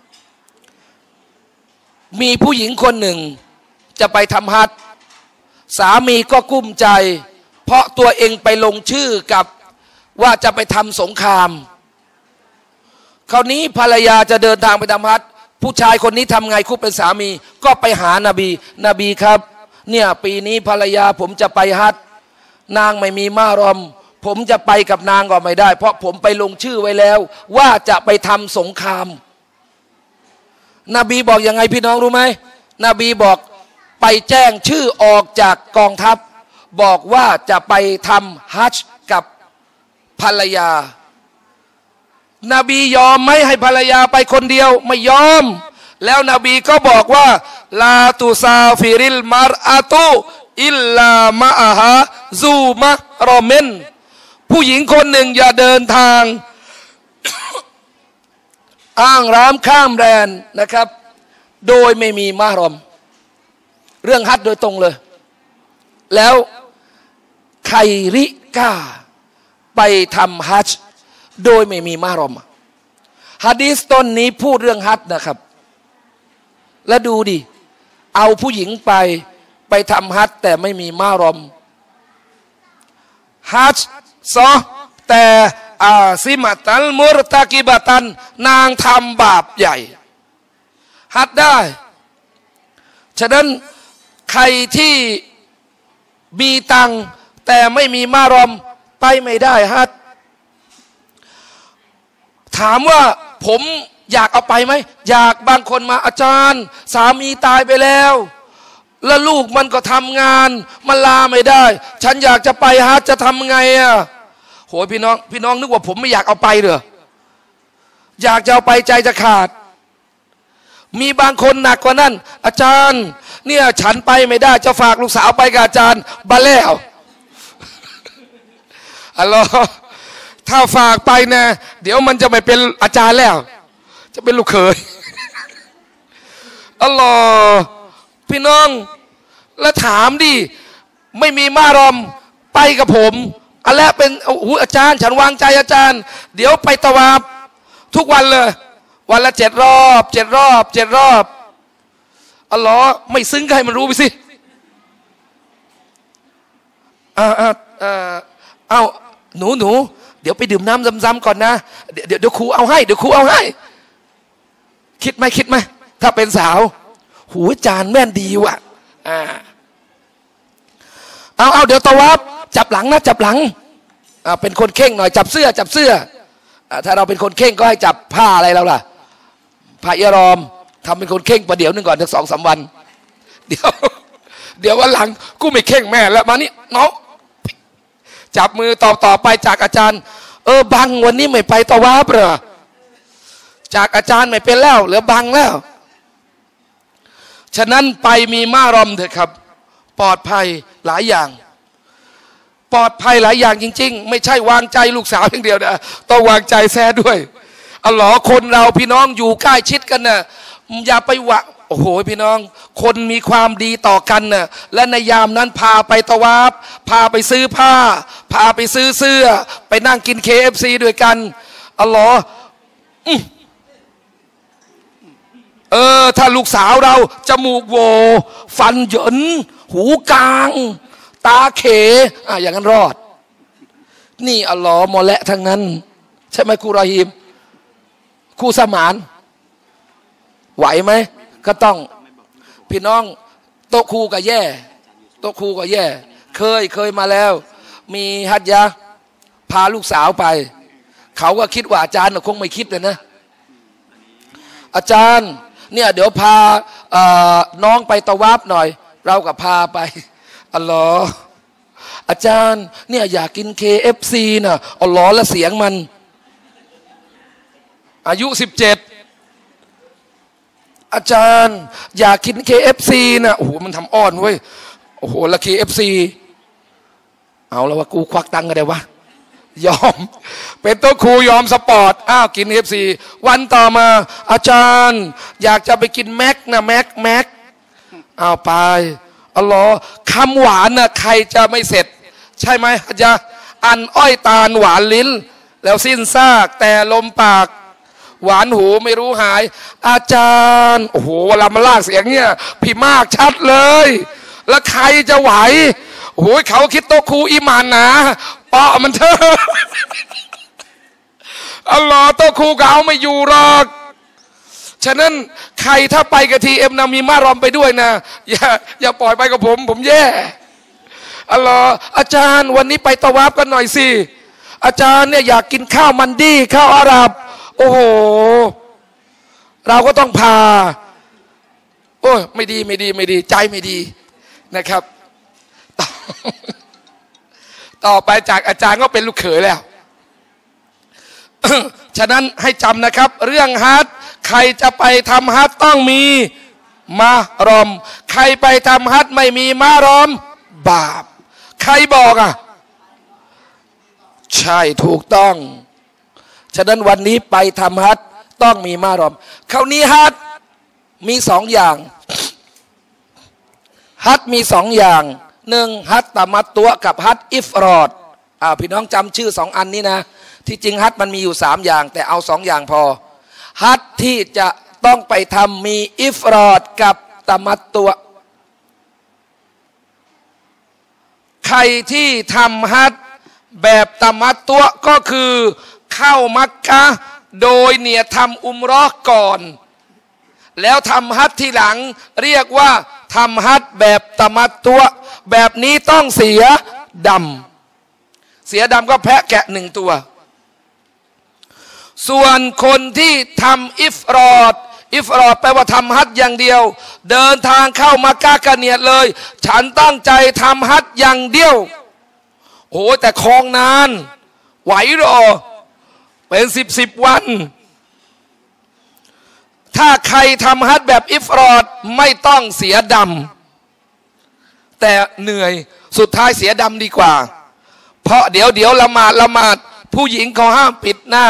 มีผู้หญิงคนหนึ่งจะไปทำฮัจญ์สามีก็กุ้มใจเพราะตัวเองไปลงชื่อกับว่าจะไปทำสงครามคราวนี้ภรรยาจะเดินทางไปทำฮัจญ์ผู้ชายคนนี้ทำไงคู่เป็นสามีก็ไปหานบีนบีครับเนี่ยปีนี้ภรรยาผมจะไปฮัจญ์นางไม่มีมารอมผมจะไปกับนางก็ไม่ได้เพราะผมไปลงชื่อไว้แล้วว่าจะไปทำสงครามนบีบอกยังไงพี่น้องรู้ไหมนบีบอกไปแจ้งชื่อออกจากกองทัพบอกว่าจะไปทำฮัจญ์กับภรรยานบียอมไม่ให้ภรรยาไปคนเดียวไม่ยอมแล้วนบีก็บอกว่าลาตุซาฟิริลมารอาตุอิลลามะอาฮะซูมะรอเมนผู้หญิงคนหนึ่งอย่าเดินทาง อ้างร้ามข้ามแดนนะครับโดยไม่มีมารอมเรื่องฮัจญ์โดยตรงเลยแล้วใครริกาไปทำฮัจญ์โดยไม่มีมารอมฮะดีษต้นนี้พูดเรื่องฮัจญ์นะครับแล้วดูดิเอาผู้หญิงไปไปทำฮัจญ์แต่ไม่มีมารอมฮัจญ์ซอแต่อาซิมัตัลมุรตะกิบะตันนางทำบาปใหญ่ฮัจญ์ได้ฉะนั้นใครที่มีตังแต่ไม่มีมารอมไปไม่ได้ฮัจญ์ถามว่าผมอยากเอาไปไหมอยากบางคนมาอาจารย์สามีตายไปแล้วแล้วลูกมันก็ทำงานมันลาไม่ได้ฉันอยากจะไปฮัจญ์จะทำไงอ่ะโหยพี่น้องพี่น้องนึกว่าผมไม่อยากเอาไปเหรออยากจะเอาไปใจจะขาดมีบางคนหนักกว่านั้นอาจารย์เนี่ยฉันไปไม่ได้จะฝากลูกสาวไปกับอาจารย์บาแล้วอัลลอฮ์ถ้าฝากไปนะเดี๋ยวมันจะไม่เป็นอาจารย์แล้วจะเป็นลูกเขยอัลลอฮ์พี่น้องแล้วถามดิไม่มีมารอมไปกับผมอันแรกเป็นโอ้โหอาจารย์ฉันวางใจอาจารย์เดี๋ยวไปตะวาบทุกวันเลยวันละเจ็ดรอบเจ็ดรอบเจ็ดรอบอัลลอฮ์ไม่ซึ้งใครมันรู้ไปสิอ่าอ่าอ่าเอาหนูหนูเดี๋ยวไปดื่มน้ำซ้ำๆก่อนนะเดี๋ยวเดี๋ยวครูเอาให้เดี๋ยวครูเอาให้คิดไหมคิดไหมถ้าเป็นสาวหูจานแม่นดีว่ะอ่าเอาเอาเดี๋ยวตะวับจับหลังนะจับหลังอ่าเป็นคนเข่งหน่อยจับเสื้อจับเสื้ออ่าถ้าเราเป็นคนเข่งก็ให้จับผ้าอะไรเราล่ะผ้าอิรอมทำเป็นคนเข่งประเดี๋ยวนึงก่อนถึงสองสามวันเดี๋ยวเดี๋ยววันหลังกูไม่เข่งแม่แล้วมานี่น้องจับมือต่อต่อไปจากอาจารย์เออบังวันนี้ไม่ไปตะวับเหรอจากอาจารย์ไม่เป็นแล้วเหลือบังแล้วฉะนั้นไปมีมารอมเถอะครับปลอดภัยหลายอย่างปลอดภัยหลายอย่างจริงๆไม่ใช่วางใจลูกสาวอย่างเดียวนะต้องวางใจแท้ด้วยอัลลอฮ์คนเราพี่น้องอยู่ใกล้ชิดกันนะอย่าไปหวะโอ้โหพี่น้องคนมีความดีต่อกันนะและในยามนั้นพาไปตะวาบพาไปซื้อผ้าพาไปซื้อเสื้อไปนั่งกิน เค เอฟ ซี ด้วยกันอัลลอฮ์เออถ้าลูกสาวเราจมูกโหวฟันเหยินหูกลางตาเขอ่ะอย่างนั้นรอดนี่อัลลอฮ์มอและทั้งนั้นใช่ไหมครูรอฮีมครูสมานไหวไหมก็ต้องพี่น้องโต๊ะครูก็แย่โต๊ะครูก็แย่เคยเคยมาแล้วมีฮัจญะพาลูกสาวไปเขาก็คิดว่าอาจารย์คงไม่คิดเลยนะอาจารย์เนี่ยเดี๋ยวพาน้องไปตะวาบหน่อยเราก็พาไปอัลลอฮ์อาจารย์เนี่ยอยากกิน เค เอฟ ซี นะอัลลอฮ์และเสียงมันอายุสิบเจ็ดอาจารย์อยากกิน เค เอฟ ซี นะโอ้โหมันทำอ้อนเว้ยโอ้โหละ เค เอฟ ซี เอาแล้วว่ากูควักตังค์กันได้วะยอมเป็นตัวครูยอมสปอร์ตอ้าวกิน เอฟ ซี วันต่อมาอาจารย์อยากจะไปกินแม็กนะแม็กแม็กอ้าวไปอัลลอฮ์คำหวานนะใครจะไม่เสร็จใช่ไหมอาจารย์อันอ้อยตาลหวานลิ้นแล้วสิ้นซากแต่ลมปากหวานหูไม่รู้หายอาจารย์โอ้โหเวลามาลากเสียงเนี่ยพี่มากชัดเลยแล้วใครจะไหวโอ้ยเขาคิดโตครูอิมานนะปอมันเถอะอัลลอฮ์โตครูก็เอาไม่อยู่หรอกฉะนั้นใครถ้าไปกับทีเอ็มนะมีมารอมไปด้วยนะอย่าอย่าปล่อยไปกับผมผมแย่อัลลอฮ์อาจารย์วันนี้ไปตะวาฟกันหน่อยสิอาจารย์เนี่ยอยากกินข้าวมันดีข้าวอาหรับโอ้โหเราก็ต้องพาโอ้ไม่ดีไม่ดีไม่ดีใจไม่ดีนะครับต่อ ต่อไปจากอาจารย์ก็เป็นลูกเขยแล้ว ฉะนั้นให้จำนะครับเรื่องฮัจญ์ใครจะไปทำฮัจญ์ต้องมีมารอมใครไปทำฮัจญ์ไม่มีมารอมบาปใครบอกอ่ะใช่ถูกต้องฉะนั้นวันนี้ไปทำฮัจญ์ต้องมีมารอมคราวนี้ฮัจญ์มีสองอย่างฮัจญ์มีสองอย่างหนึ่งฮัจญ์ตะมัตตุกับฮัจญ์อิฟรอดอ่าพี่น้องจำชื่อสองอันนี้นะที่จริงฮัจญ์มันมีอยู่สามอย่างแต่เอาสองอย่างพอฮัจญ์ที่จะต้องไปทำมีอิฟรอดกับตะมัตตุใครที่ทำฮัจญ์แบบตะมัตตุก็คือเข้ามักกะห์โดยเนียทำอุมเราะห์ก่อนแล้วทำฮัจญ์ทีหลังเรียกว่าทำฮัจญ์แบบตะมัตตุแบบนี้ต้องเสียดำเสียดำก็แพะแกะหนึ่งตัวส่วนคนที่ทำอิฟรอดอิฟรอดแปลว่าทำฮัจญ์อย่างเดียวเดินทางเข้ามักกะห์กะเนียดเลยฉันตั้งใจทำฮัจญ์อย่างเดียวโอ้แต่คลองนานไหวหรอเป็นสิบสิบวันถ้าใครทำฮัจญ์แบบอิฟรอดไม่ต้องเสียดำแต่เหนื่อยสุดท้ายเสียดำดีกว่าเพราะเดี๋ยวเดี๋ยวละหมาดละหมาดผู้หญิงเขาห้ามปิดหน้า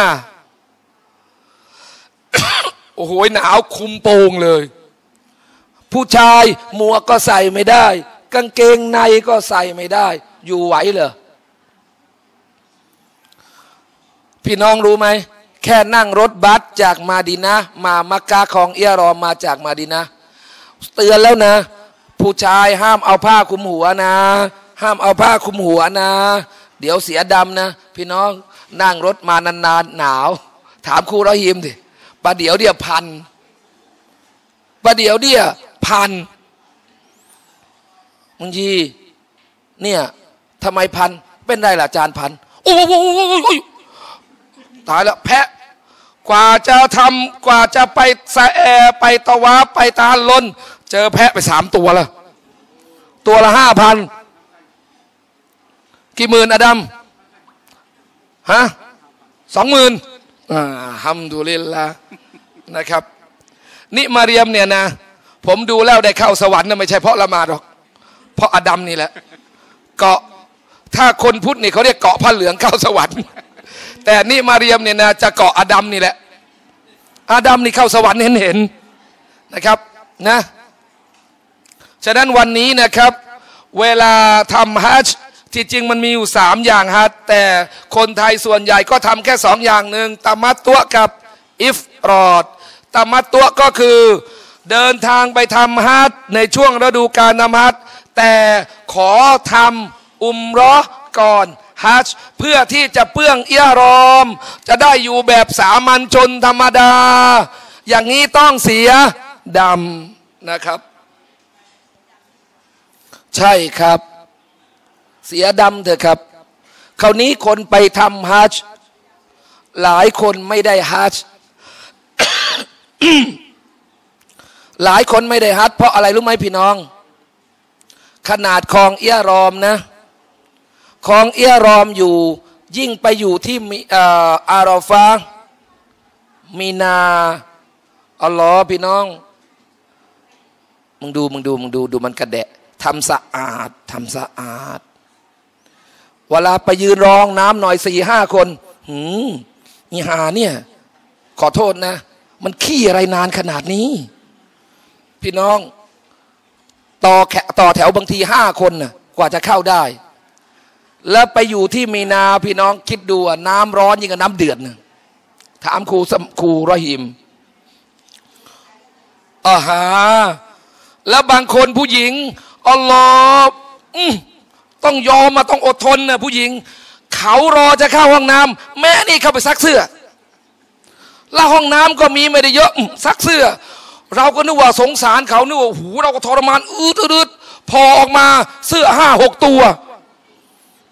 โอ้โหหนาวคุมโปงเลยผู้ชายหมวกก็ใส่ไม่ได้กางเกงในก็ใส่ไม่ได้อยู่ไหวเหรอพี่น้องรู้ไหมแค่นั่งรถบัสจากมาดินะห์มามักกะห์ของเอียรอมมาจากมาดินะห์เตือนแล้วนะผู้ชายห้ามเอาผ้าคลุมหัวนะห้ามเอาผ้าคลุมหัวนะเดี๋ยวเสียดำนะพี่น้องนั่งรถมานานๆหนาวถามครูรอฮีมดิประเดี๋ยวเดียวพันประเดี๋ยวเดียวพันบางทีเนี่ยทำไมพันเป็นไรล่ะอาจารย์พันโอ้โหตายแล้วแพะกว่าจะทำกว่าจะไปสะแอไปตะวาไปตาลนเจอแพะไปสามตัวละตัวละห้าพันกี่หมื่นอดัมฮะสองหมื่นอ่าฮัมดุลิลละนะครับนี่มาเรียมเนี่ยนะผมดูแล้วได้เข้าสวรรค์นะไม่ใช่เพราะละหมาดหรอกเพราะอดัมนี่แหละเกาะถ้าคนพุทธนี่เขาเรียกเกาะผ้าเหลืองเข้าสวรรค์แต่นี่มาเรียมเนี่ยนะจะเกาะอดัมนี่แหละอดัมนี่เข้าสวรรค์เห็นเห็นนะครับนะฉะนั้นวันนี้นะครับเวลาทำฮัจญ์ที่จริงมันมีอยู่สามอย่างฮัจญ์แต่คนไทยส่วนใหญ่ก็ทำแค่สองอย่างหนึ่งตะมัตตุกับอิฟรอดตะมัตตุก็คือเดินทางไปทำฮัจญ์ในช่วงฤดูกาลทำฮัจญ์แต่ขอทำอุมเราะห์ก่อนฮัจญ์เพื่อที่จะเปื้องเอียรอมจะได้อยู่แบบสามัญชนธรรมดาอย่างนี้ต้องเสียดำนะครับใช่ครับเสียดำเถอะครับคราวนี้คนไปทำฮัจญ์หลายคนไม่ได้ฮัจญ์ หลายคนไม่ได้ฮัจญ์เพราะอะไรรู้ไหมพี่น้องขนาดคลองเอียรอมนะคลองเอียรอมอยู่ยิ่งไปอยู่ที่อารอฟะห์มีนาอัลลอฮ์พี่น้องมึงดูมึงดูมึงดูดูมันกระแดะทำสะอาดทำสะอาดเวลาไปยืนรองน้ำหน่อยสี่ห้าคนหืมอีหาเนี่ยขอโทษนะมันขี้อะไรนานขนาดนี้พี่น้องต่อแขต่อแถวบางทีห้าคนน่ะกว่าจะเข้าได้แล้วไปอยู่ที่มีนาพี่น้องคิดดูน้ำร้อนยิ่งกับน้ำเดือดนะถามครูครูรอฮีมอ่าฮะแล้วบางคนผู้หญิงอัลลอฮ์ต้องยอมมาต้องอดทนนะผู้หญิงเขารอจะเข้าห้องน้ำแม่นี่เข้าไปซักเสื้อแล้วห้องน้ำก็มีไม่ได้เยอะซักเสื้อเราก็นึกว่าสงสารเขานึกว่าหูเราก็ทรมานอืดอืดพอออกมาเสื้อห้าหกตัว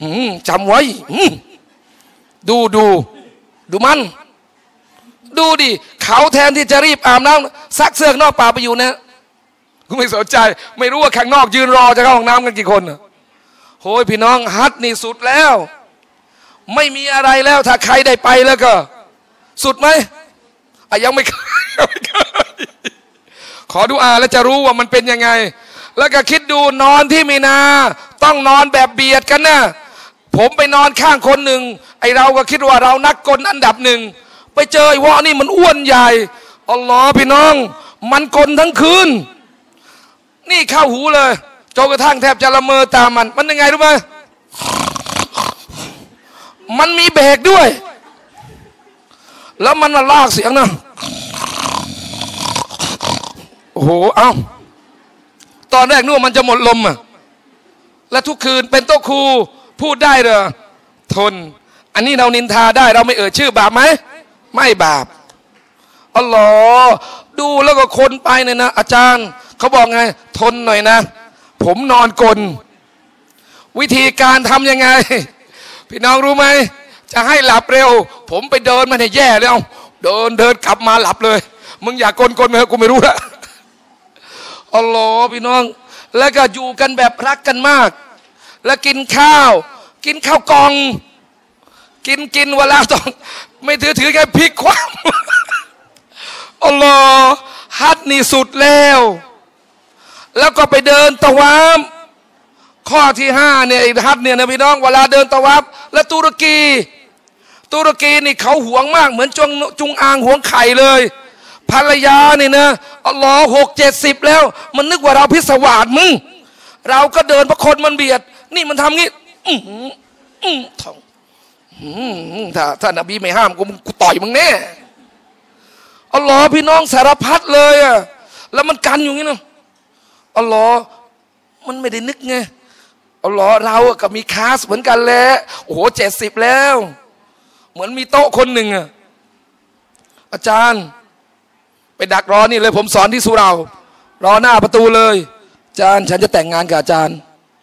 จำไว้ดูดูดูมันดูดิเขาแทนที่จะรีบอาบน้ำซักเสื้อนอกป่าไปอยู่นะกูไม่สนใจไม่รู้ว่าข้างนอกยืนรอจะเข้าห้องน้ำกันกี่คนโอ้ยพี่น้องฮัทนี่สุดแล้วไม่มีอะไรแล้วถ้าใครได้ไปแล้วก็สุดไหมอ่ะยังไม่เคยขอดุอาแล้วจะรู้ว่ามันเป็นยังไงแล้วก็คิดดูนอนที่มีนาต้องนอนแบบเบียดกันนะผมไปนอนข้างคนหนึ่งไอเราก็คิดว่าเรานักกลอันดับหนึ่งไปเจอไอ้วะนี่มันอ้วนใหญ่อัลลอฮ์พี่น้องมันกลทั้งคืนนี่เข้าหูเลยจนกระทั่งแทบจะละเมอตามมันมันยังไงรู้ไหมมันมีเบรกด้วยแล้วมันมาลากเสียงนะโอ้โหเอ้าตอนแรกนึกว่ามันจะหมดลมอ่ะและทุกคืนเป็นโต๊ะครูพูดได้เหรอทนอันนี้เรานินทาได้เราไม่เอ่ยชื่อบาปไหมไม่บาปอัลลอฮ์ดูแล้วก็คนไปเนี่ยนะอาจารย์เขาบอกไงทนหน่อยนะผมนอนกลวิธีการทำยังไงพี่น้องรู้ไหมจะให้หลับเร็วผมไปเดินมาเนี่ยแย่แล้วเดินเดินกลับมาหลับเลยมึงอยากกลกลไหมกูไม่รู้ละอัลลอฮ์พี่น้องแล้วก็อยู่กันแบบรักกันมากแล้วกินข้าวกินข้าวกล่องกินกินเวลาต้องไม่ถือถือแค่พริกความอัลลอฮ์ฮัดนี่สุดแล้วแล้วก็ไปเดินตะวับข้อที่ห้าเนี่ยไอ้ฮัดเนี่ยนะพี่น้องเวลาเดินตะวับและตุรกีตุรกีนี่เขาหวงมากเหมือนจงจุงอางหวงไข่เลยภรรยานี่นะอัลลอฮ์หกเจ็ดสิบแล้วมันนึกว่าเราพิศวาสมึงเราก็เดินเพราะคนมันเบียดนี่มันทำงี้อืมอืมท้องถ้าถ้านบีไม่ห้ามกูกูต่อยมึงแน่อัลลอฮ์พี่น้องสารพัดเลยอ่ะแล้วมันกันอยู่งี้นะอัลลอฮ์มันไม่ได้นึกไงอัลลอฮ์เราก็มีคลาสเหมือนกันแหละโอ้โหเจ็ดสิบแล้วเหมือนมีโต๊ะคนหนึ่งอ่ะอาจารย์ไปดักรอนี่เลยผมสอนที่สุเรารอหน้าประตูเลยอาจารย์ฉันจะแต่งงานกับอาจารย์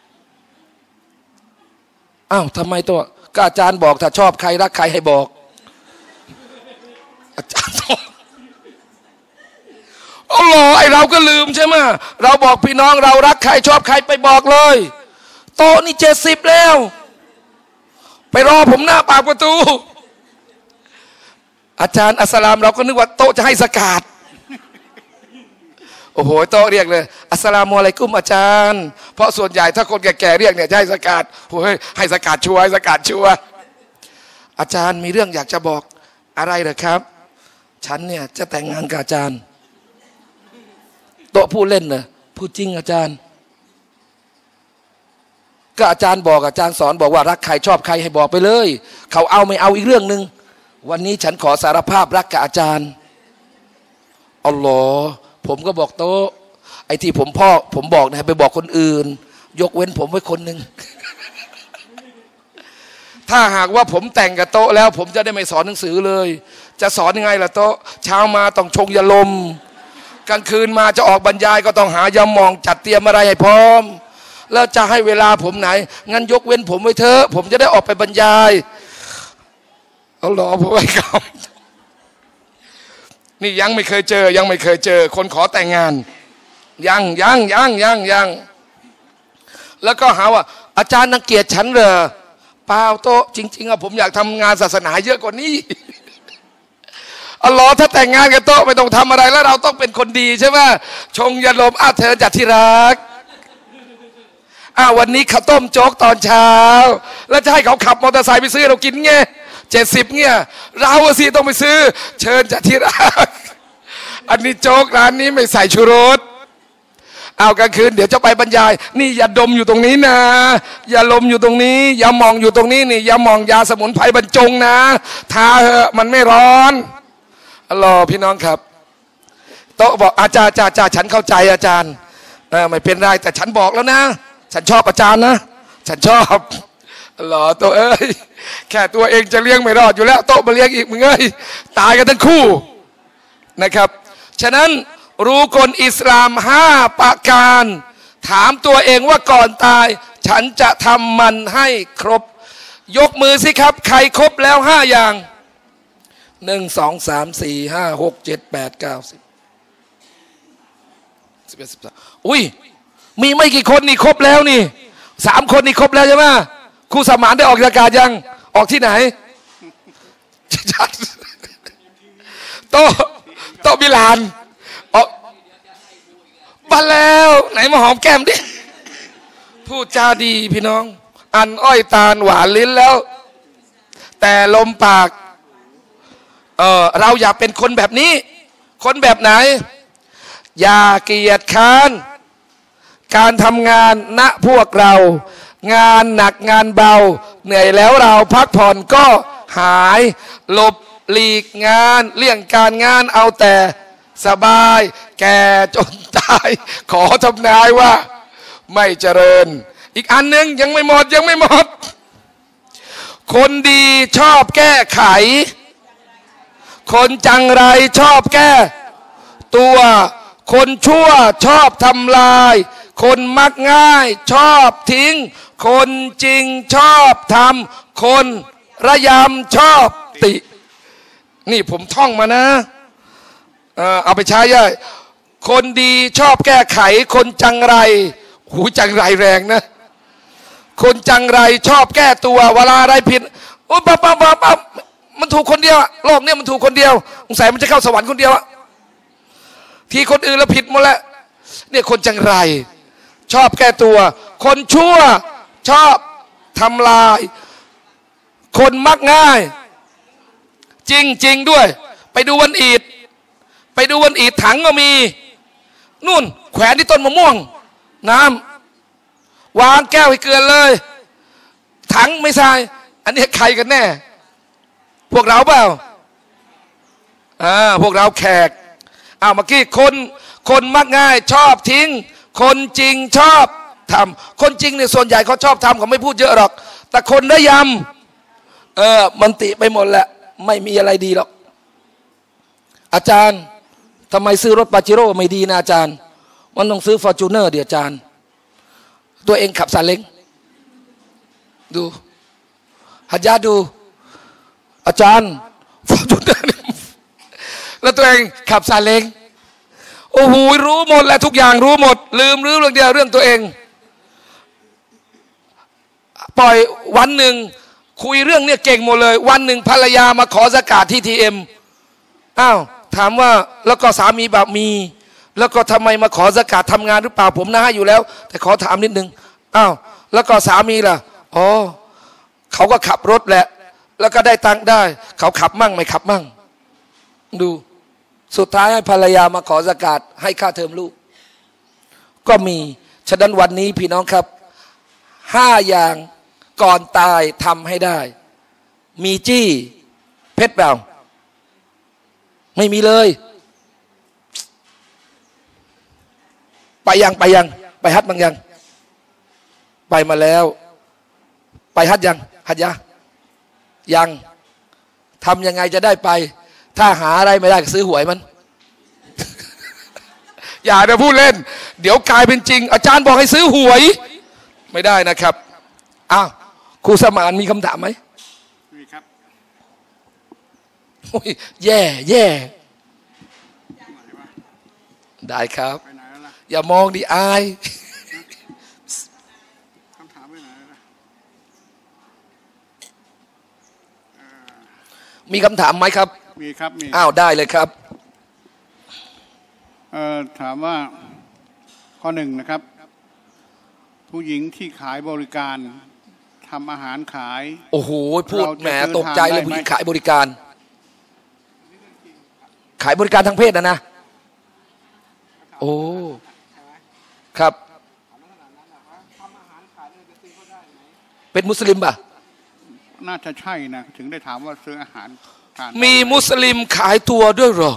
อ้าวทำไมตัวก็อาจารย์บอกถ้าชอบใครรักใครให้บอกอาจารย์บอกอ๋อไอเราก็ลืมใช่ไหมเราบอกพี่น้องเรารักใครชอบใครไปบอกเลยโต๊ะนี่เจ็ดสิบแล้วไปรอผมหน้าปากประตูอาจารย์อัสสลามเราก็นึกว่าโต๊ะจะให้สกาดโอ้โหโต๊ะเรียกเลยอัสสลามุอะลัยกุมอาจารย์เพราะส่วนใหญ่ถ้าคนแก่ๆเรียกเนี่ยจะให้สกาดโอ้ยให้สกาดชัวร์ให้สกาดชัวร์อาจารย์มีเรื่องอยากจะบอกอะไรเหรอครับฉันเนี่ยจะแต่งงานกับอาจารย์โต๊ะพูดเล่นเหรอพูดจริงอาจารย์ก็อาจารย์บอกอาจารย์สอนบอกว่ารักใครชอบใครให้บอกไปเลยเขาเอาไม่เอาอีกเรื่องหนึ่งวันนี้ฉันขอสารภาพรักกับอาจารย์อัลลอฮ์ผมก็บอกโต๊ะไอ้ที่ผมพ่อผมบอกนะไปบอกคนอื่นยกเว้นผมไว้คนหนึ่ง ถ้าหากว่าผมแต่งกับโต๊ะแล้วผมจะได้ไม่สอนหนังสือเลยจะสอนยังไงล่ะโต๊ะเช้ามาต้องชงยาลมกลางคืนมาจะออกบรรยายก็ต้องหายาหมองจัดเตรียมอะไรให้พร้อมแล้วจะให้เวลาผมไหนงั้นยกเว้นผมไว้เถอะผมจะได้ออกไปบรรยายเอารอผมไว้ก่อนนี่ยังไม่เคยเจอยังไม่เคยเจอคนขอแต่งงานยังยังยังยังยังแล้วก็หาว่าอาจารย์นังเกียจฉันเหรอเปล่าโตจริงๆอะผมอยากทำงานศาสนาเยอะกว่านี้อัลลอฮ์ถ้าแต่งงานกับโต๊ะไม่ต้องทำอะไรแล้วเราต้องเป็นคนดีใช่ไหมชงยาลมอาเธอจัดที่รักอ้าววันนี้ข้าวต้มโจ๊กตอนเช้าแล้วจะให้เขาขับมอเตอร์ไซค์ไปซื้อเรากินไงเจ็ดสิบเนี่ยเราสิต้องไปซื้อเชิญจัดที่รักอันนี้โจ๊กร้านนี้ไม่ใส่ชูรสเอากลางคืนเดี๋ยวจะไปบรรยายนี่ยาดมอยู่ตรงนี้นะยาลมอยู่ตรงนี้ยาหมองอยู่ตรงนี้นี่ยาหมองยาสมุนไพรบรรจงนะทาเถอะมันไม่ร้อนอัลลอฮ์พี่น้องครับโต๊ะบอกอาจารย์อาจารย์อาจารย์ฉันเข้าใจอาจารย์เออไม่เป็นไรแต่ฉันบอกแล้วนะฉันชอบอาจารย์นะฉันชอบอัลลอฮ์โต๊ะเอ้ยแค่ตัวเองจะเลี้ยงไม่รอดอยู่แล้วโต๊ะมาเลี้ยงอีกมึงเอ้ยตายกันทั้งคู่นะครับฉะนั้นรู้กลอิสลามห้าประการถามตัวเองว่าก่อนตายฉันจะทำมันให้ครบยกมือสิครับใครครบแล้วห้าอย่างหนึ่งสองสามสี่ห้าหกเจ็ดแปดเก้าสิบสิบเอ็ดสิบสองอุ้ยมีไม่กี่คนนี่ครบแล้วนี่สามคนนี่ครบแล้วใช่ไหมครูสมานได้ออกอากาศยังออกที่ไหนชัดโตโตบิลานออกมาแล้วไหนมาหอมแก้มดิพูดจาดีพี่น้องอันอ้อยตาลหวานลิ้นแล้วแต่ลมปากเออเราอยากเป็นคนแบบนี้คนแบบไหนอย่าเกียจค้านการทำงานณพวกเรางานหนักงานเบาเหนื่อยแล้วเราพักผ่อนก็หายหลบหลีกงานเลี่ยงการงานเอาแต่สบายแก่จนตายขอทำนายว่าไม่เจริญอีกอันหนึ่งยังไม่หมดยังไม่หมดคนดีชอบแก้ไขคนจังไรชอบแก้ตัวคนชั่วชอบทำลายคนมักง่ายชอบทิ้งคนจริงชอบทำคนระยำชอบตินี่ผมท่องมานะเอาไปใช้ย่อยคนดีชอบแก้ไขคนจังไรหูจังไรแรงนะคนจังไรชอบแก้ตัวเวลาอะไรผิดโอ้ปั๊บปั๊บปั๊บปั๊บมันถูกคนเดียวโลกนี้มันถูกคนเดียวสงสัยมันจะเข้าสวรรค์คนเดียวที่คนอื่นแล้วผิดหมดแล้วเนี่ยคนจังไรชอบแก้ตัวคนชั่วชอบทำลายคนมักง่ายจริงจริงด้วยไปดูวันอีดไปดูวันอีดถังก็มีนู่นแขวนที่ต้นมะม่วงน้ำวางแก้วให้เกลือนเลยถังไม่ใช่อันนี้ใครกันแน่พวกเราเปล่าอ่าพวกเราแขกอ้าวเมื่อกี้คนคนมักง่ายชอบทิ้งคนจริงชอบทำคนจริงเนี่ยส่วนใหญ่เขาชอบทำเขาไม่พูดเยอะหรอกแต่คนได้ยำเออมันติไปหมดแหละไม่มีอะไรดีหรอกอาจารย์ทำไมซื้อรถปาเจโร่ไม่ดีนะอาจารย์มันต้องซื้อฟอร์จูเนอร์เดี๋ยวอาจารย์ตัวเองขับซาเล้งดูหัดยาดูอาจารย์ฟอร์จูเนอร์แล้วตัวเองขับซาเล้งโอ้โหรู้หมดแหละทุกอย่างรู้หมดลืมรู้เรื่องเดียวเรื่องตัวเองปล่อยวันหนึ่งคุยเรื่องเนี่ยเก่งหมดเลยวันหนึ่งภรรยามาขอสกาดที่ทีเอ็มอ้าวถามว่าแล้วก็สามีแบบมีแล้วก็ทำไมมาขอสกาดทำงานหรือเปล่าผมนะอยู่แล้วแต่ขอถามนิดนึงอ้าวแล้วก็สามีล่ะอ๋อเขาก็ขับรถแหละแล้วก็ได้ตังค์ได้เขาขับมั่งไม่ขับมั่งดูสุดท้ายให้ภรรยามาขอสกาดให้ค่าเทอมลูกก็มีฉะนั้นวันนี้พี่น้องครับห้าอย่างก่อนตายทำให้ได้มีจี้เพชรเปล่าไม่มีเลยไปยังไปยังไปฮัทบางยังไปมาแล้วไปฮัทยังฮัทยะยังทำยังไงจะได้ไปถ้าหาอะไรไม่ได้ก็ซื้อหวยมัน อย่าไปพูดเล่นเดี๋ยวกลายเป็นจริงอาจารย์บอกให้ซื้อหวยไม่ได้นะครับอ้าวครูสมานมีคำถามไหมมีครับโอ้ยแย่แย่ได้ครับอย่ามองดิอายคำถามไปไหนล่ะมีคำถามไหมครับมีครับมีอ้าวได้เลยครับเอ่อถามว่าข้อหนึ่งนะครับผู้หญิงที่ขายบริการทำอาหารขายโอ้โหพูดแหมตกใจเลยผู้หญิงขายบริการขายบริการทางเพศนะนะโอ้ครับเป็นมุสลิมป่ะน่าจะใช่นะถึงได้ถามว่าซื้ออาหารมีมุสลิมขายตัวด้วยเหรอ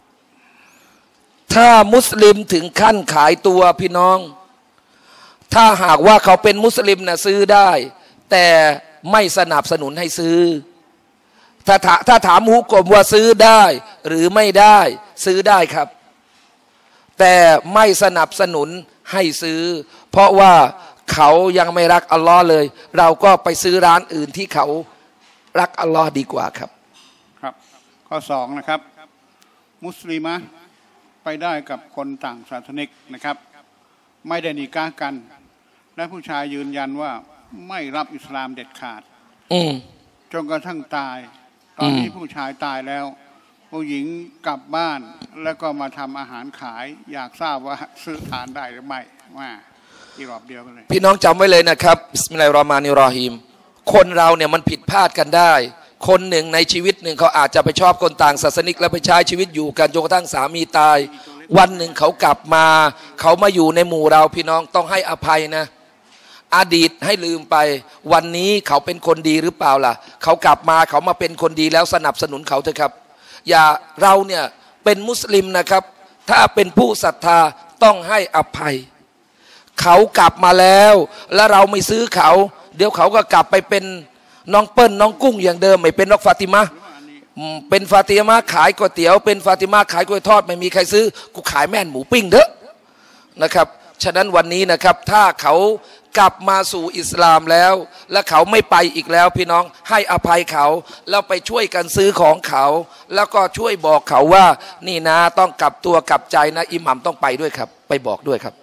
ถ้ามุสลิมถึงขั้นขายตัวพี่น้องถ้าหากว่าเขาเป็นมุสลิมนะซื้อได้แต่ไม่สนับสนุนให้ซื้อถ้าถ้าถามฮุกมว่าซื้อได้หรือไม่ได้ซื้อได้ครับแต่ไม่สนับสนุนให้ซื้อเพราะว่าเขายังไม่รักอัลลอฮ์เลยเราก็ไปซื้อร้านอื่นที่เขารักอัลลอฮ์ดีกว่าครับครับข้อสองนะครับมุสลิมะไปได้กับคนต่างศาสนิกนะครับไม่ได้นิกากันและผู้ชายยืนยันว่าไม่รับอิสลามเด็ดขาดจนกระทั่งตายตอนนี้ผู้ชายตายแล้วผู้หญิงกลับบ้านแล้วก็มาทำอาหารขายอยากทราบว่าซื้อทานได้หรือไม่ว่าอีกรอบเดียวกันเลยพี่น้องจำไว้เลยนะครับบิสมิลลาฮิรเราะห์มานิรเราะฮีมคนเราเนี่ยมันผิดพลาดกันได้คนหนึ่งในชีวิตหนึ่งเขาอาจจะไปชอบคนต่างศาสนิกแล้วไปใช้ชีวิตอยู่กันจนกระทั่งสามีตายวันหนึ่งเขากลับมาเขามาอยู่ในหมู่เราพี่น้องต้องให้อภัยนะอดีตให้ลืมไปวันนี้เขาเป็นคนดีหรือเปล่าล่ะเขากลับมาเขามาเป็นคนดีแล้วสนับสนุนเขาเถอะครับอย่าเราเนี่ยเป็นมุสลิมนะครับถ้าเป็นผู้ศรัทธาต้องให้อภัยเขากลับมาแล้วแล้วเราไม่ซื้อเขาเดี๋ยวเขาก็กลับไปเป็นน้องเปิ้ลน้องกุ้งอย่างเดิมไม่เป็นน้องฟาติมาเป็นฟาติมาขายก๋วยเตี๋ยวเป็นฟาติมาขายกล้วยทอดไม่มีใครซื้อกูขายแม่นหมูปิ้งเถอะนะครับฉะนั้นวันนี้นะครับถ้าเขากลับมาสู่อิสลามแล้วและเขาไม่ไปอีกแล้วพี่น้องให้อภัยเขาแล้วไปช่วยกันซื้อของเขาแล้วก็ช่วยบอกเขาว่านี่นะต้องกลับตัวกลับใจนะอิหมัมต้องไปด้วยครับไปบอกด้วยครับ